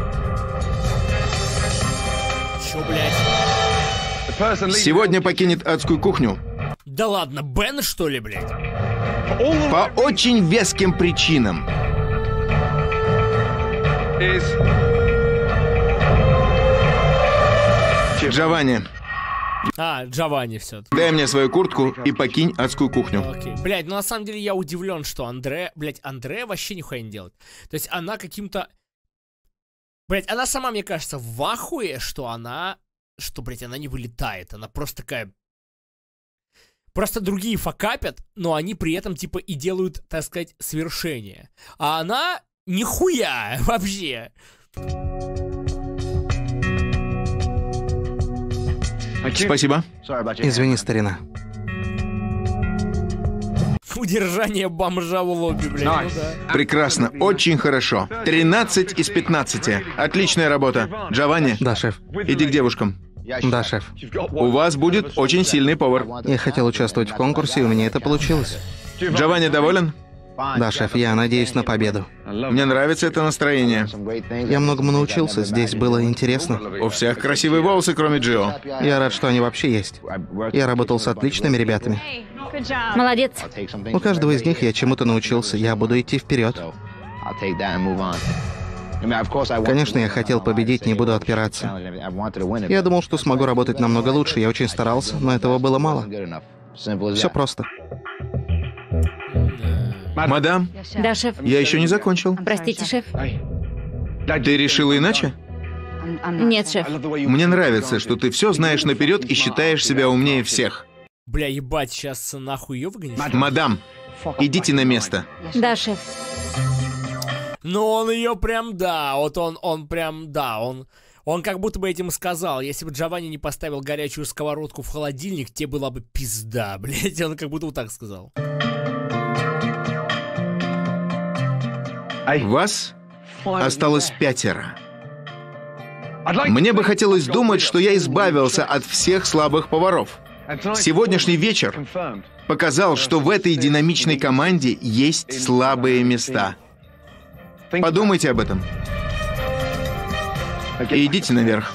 Speaker 4: Чё, блядь?
Speaker 1: Сегодня покинет адскую кухню.
Speaker 4: Да ладно, Бен, что ли, блядь?
Speaker 1: По очень веским причинам. Джованни,
Speaker 4: Джованни все.
Speaker 1: дай мне свою куртку и покинь адскую кухню.
Speaker 4: Окей. Блядь, ну на самом деле я удивлен, что Андреа вообще нихуя не делает. То есть она каким-то... Блядь, она сама, мне кажется, в ахуе, что она, блядь, она не вылетает. Она просто такая... Просто другие факапят, но они при этом, типа, и делают, так сказать, свершение. А она нихуя вообще.
Speaker 1: Спасибо.
Speaker 3: Извини, старина.
Speaker 4: Удержание бомжа в лобби, блядь. Ну да.
Speaker 1: Прекрасно, очень хорошо. 13 из 15. Отличная работа. Джованни,
Speaker 3: Да, шеф.
Speaker 1: иди к девушкам.
Speaker 3: Да, шеф.
Speaker 1: У вас будет очень сильный повар.
Speaker 3: Я хотел участвовать в конкурсе, и у меня это получилось.
Speaker 1: Джованни доволен?
Speaker 3: Да, шеф, я надеюсь на победу.
Speaker 1: Мне нравится это настроение.
Speaker 3: Я многому научился, здесь было интересно.
Speaker 1: У всех красивые волосы, кроме Джио.
Speaker 3: Я рад, что они вообще есть. Я работал с отличными ребятами.
Speaker 2: Молодец.
Speaker 3: У каждого из них я чему-то научился, я буду идти вперед. Конечно, я хотел победить, не буду отпираться. Я думал, что смогу работать намного лучше, я очень старался, но этого было мало. Все просто.
Speaker 1: Мадам,
Speaker 2: Да, шеф.
Speaker 1: я еще не закончил.
Speaker 2: Простите, шеф.
Speaker 1: Ты решила иначе?
Speaker 2: Нет, шеф.
Speaker 1: Мне нравится, что ты все знаешь наперед и считаешь себя умнее всех.
Speaker 4: Бля, ебать, сейчас нахуй ее выгонишь?
Speaker 1: Мадам, идите на место.
Speaker 2: Да, шеф.
Speaker 4: Ну он ее прям, да, вот он прям, да, он как будто бы этим сказал, если бы Джованни не поставил горячую сковородку в холодильник, тебе была бы пизда, блядь, он как будто вот так сказал.
Speaker 1: Вас осталось 5. Мне бы хотелось думать, что я избавился от всех слабых поваров. Сегодняшний вечер показал, что в этой динамичной команде есть слабые места. Подумайте об этом. И идите наверх.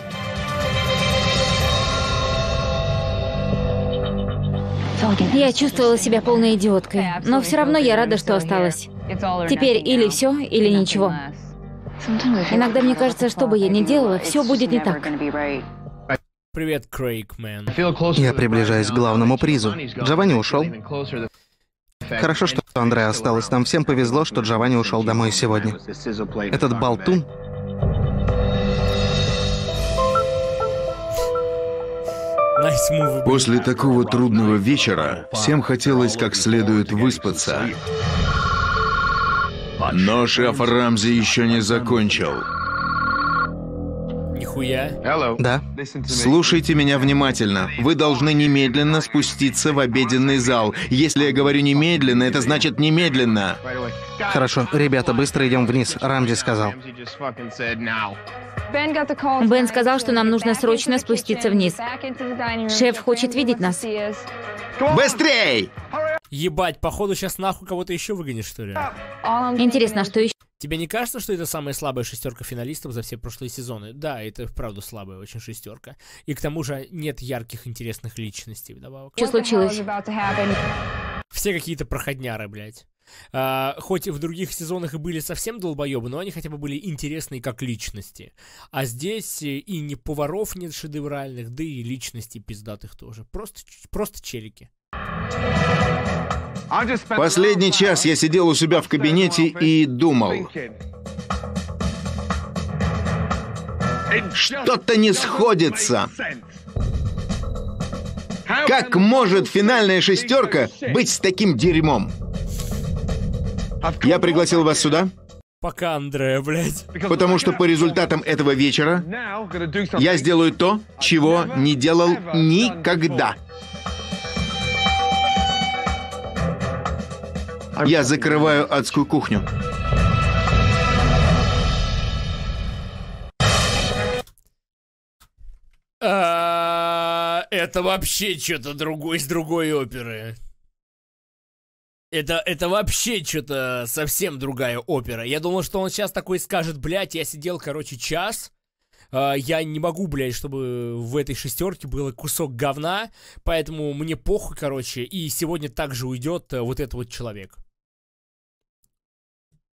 Speaker 2: Я чувствовала себя полной идиоткой, но все равно я рада, что осталась. Теперь или все, или ничего. Иногда мне кажется, что бы я ни делала, все будет не так.
Speaker 4: Привет, Крейг, мэн.
Speaker 3: Я приближаюсь к главному призу. Джованни ушел. Хорошо, что Андреа осталась. Нам всем повезло, что Джованни ушел домой сегодня. Этот болтун.
Speaker 1: После такого трудного вечера всем хотелось как следует выспаться. Но шеф Рамзи еще не закончил.
Speaker 4: Нихуя.
Speaker 3: Да.
Speaker 1: Слушайте меня внимательно. Вы должны немедленно спуститься в обеденный зал. Если я говорю немедленно, это значит немедленно.
Speaker 3: Хорошо, ребята, быстро идем вниз, Рамзи сказал.
Speaker 2: Бен сказал, что нам нужно срочно спуститься вниз. Шеф хочет видеть нас.
Speaker 1: Быстрей!
Speaker 4: Ебать, походу сейчас нахуй кого-то еще выгонишь, что ли?
Speaker 2: Интересно, что еще?
Speaker 4: Тебе не кажется, что это самая слабая шестерка финалистов за все прошлые сезоны? Да, это вправду слабая очень шестерка. И к тому же нет ярких, интересных личностей вдобавок.
Speaker 2: Что случилось?
Speaker 4: Все какие-то проходняры, блядь. Хоть в других сезонах и были совсем долбоебы, но они хотя бы были интересные как личности. А здесь и не поваров нет шедевральных, да и личностей пиздатых тоже. Просто челики.
Speaker 1: Последний час я сидел у себя в кабинете и думал. Что-то не сходится. Как может финальная шестерка быть с таким дерьмом? Я пригласил вас сюда,
Speaker 4: Пока, Андреа, блядь.
Speaker 1: потому что по результатам этого вечера я сделаю то, чего не делал никогда. Я закрываю адскую кухню.
Speaker 4: Это вообще что-то другое из другой оперы. Это вообще что-то совсем другая опера. Я думал, что он сейчас такой скажет: блядь, я сидел, короче, час. Я не могу, блядь, чтобы в этой шестерке был кусок говна. Поэтому мне похуй, короче. И сегодня также уйдет вот этот вот человек.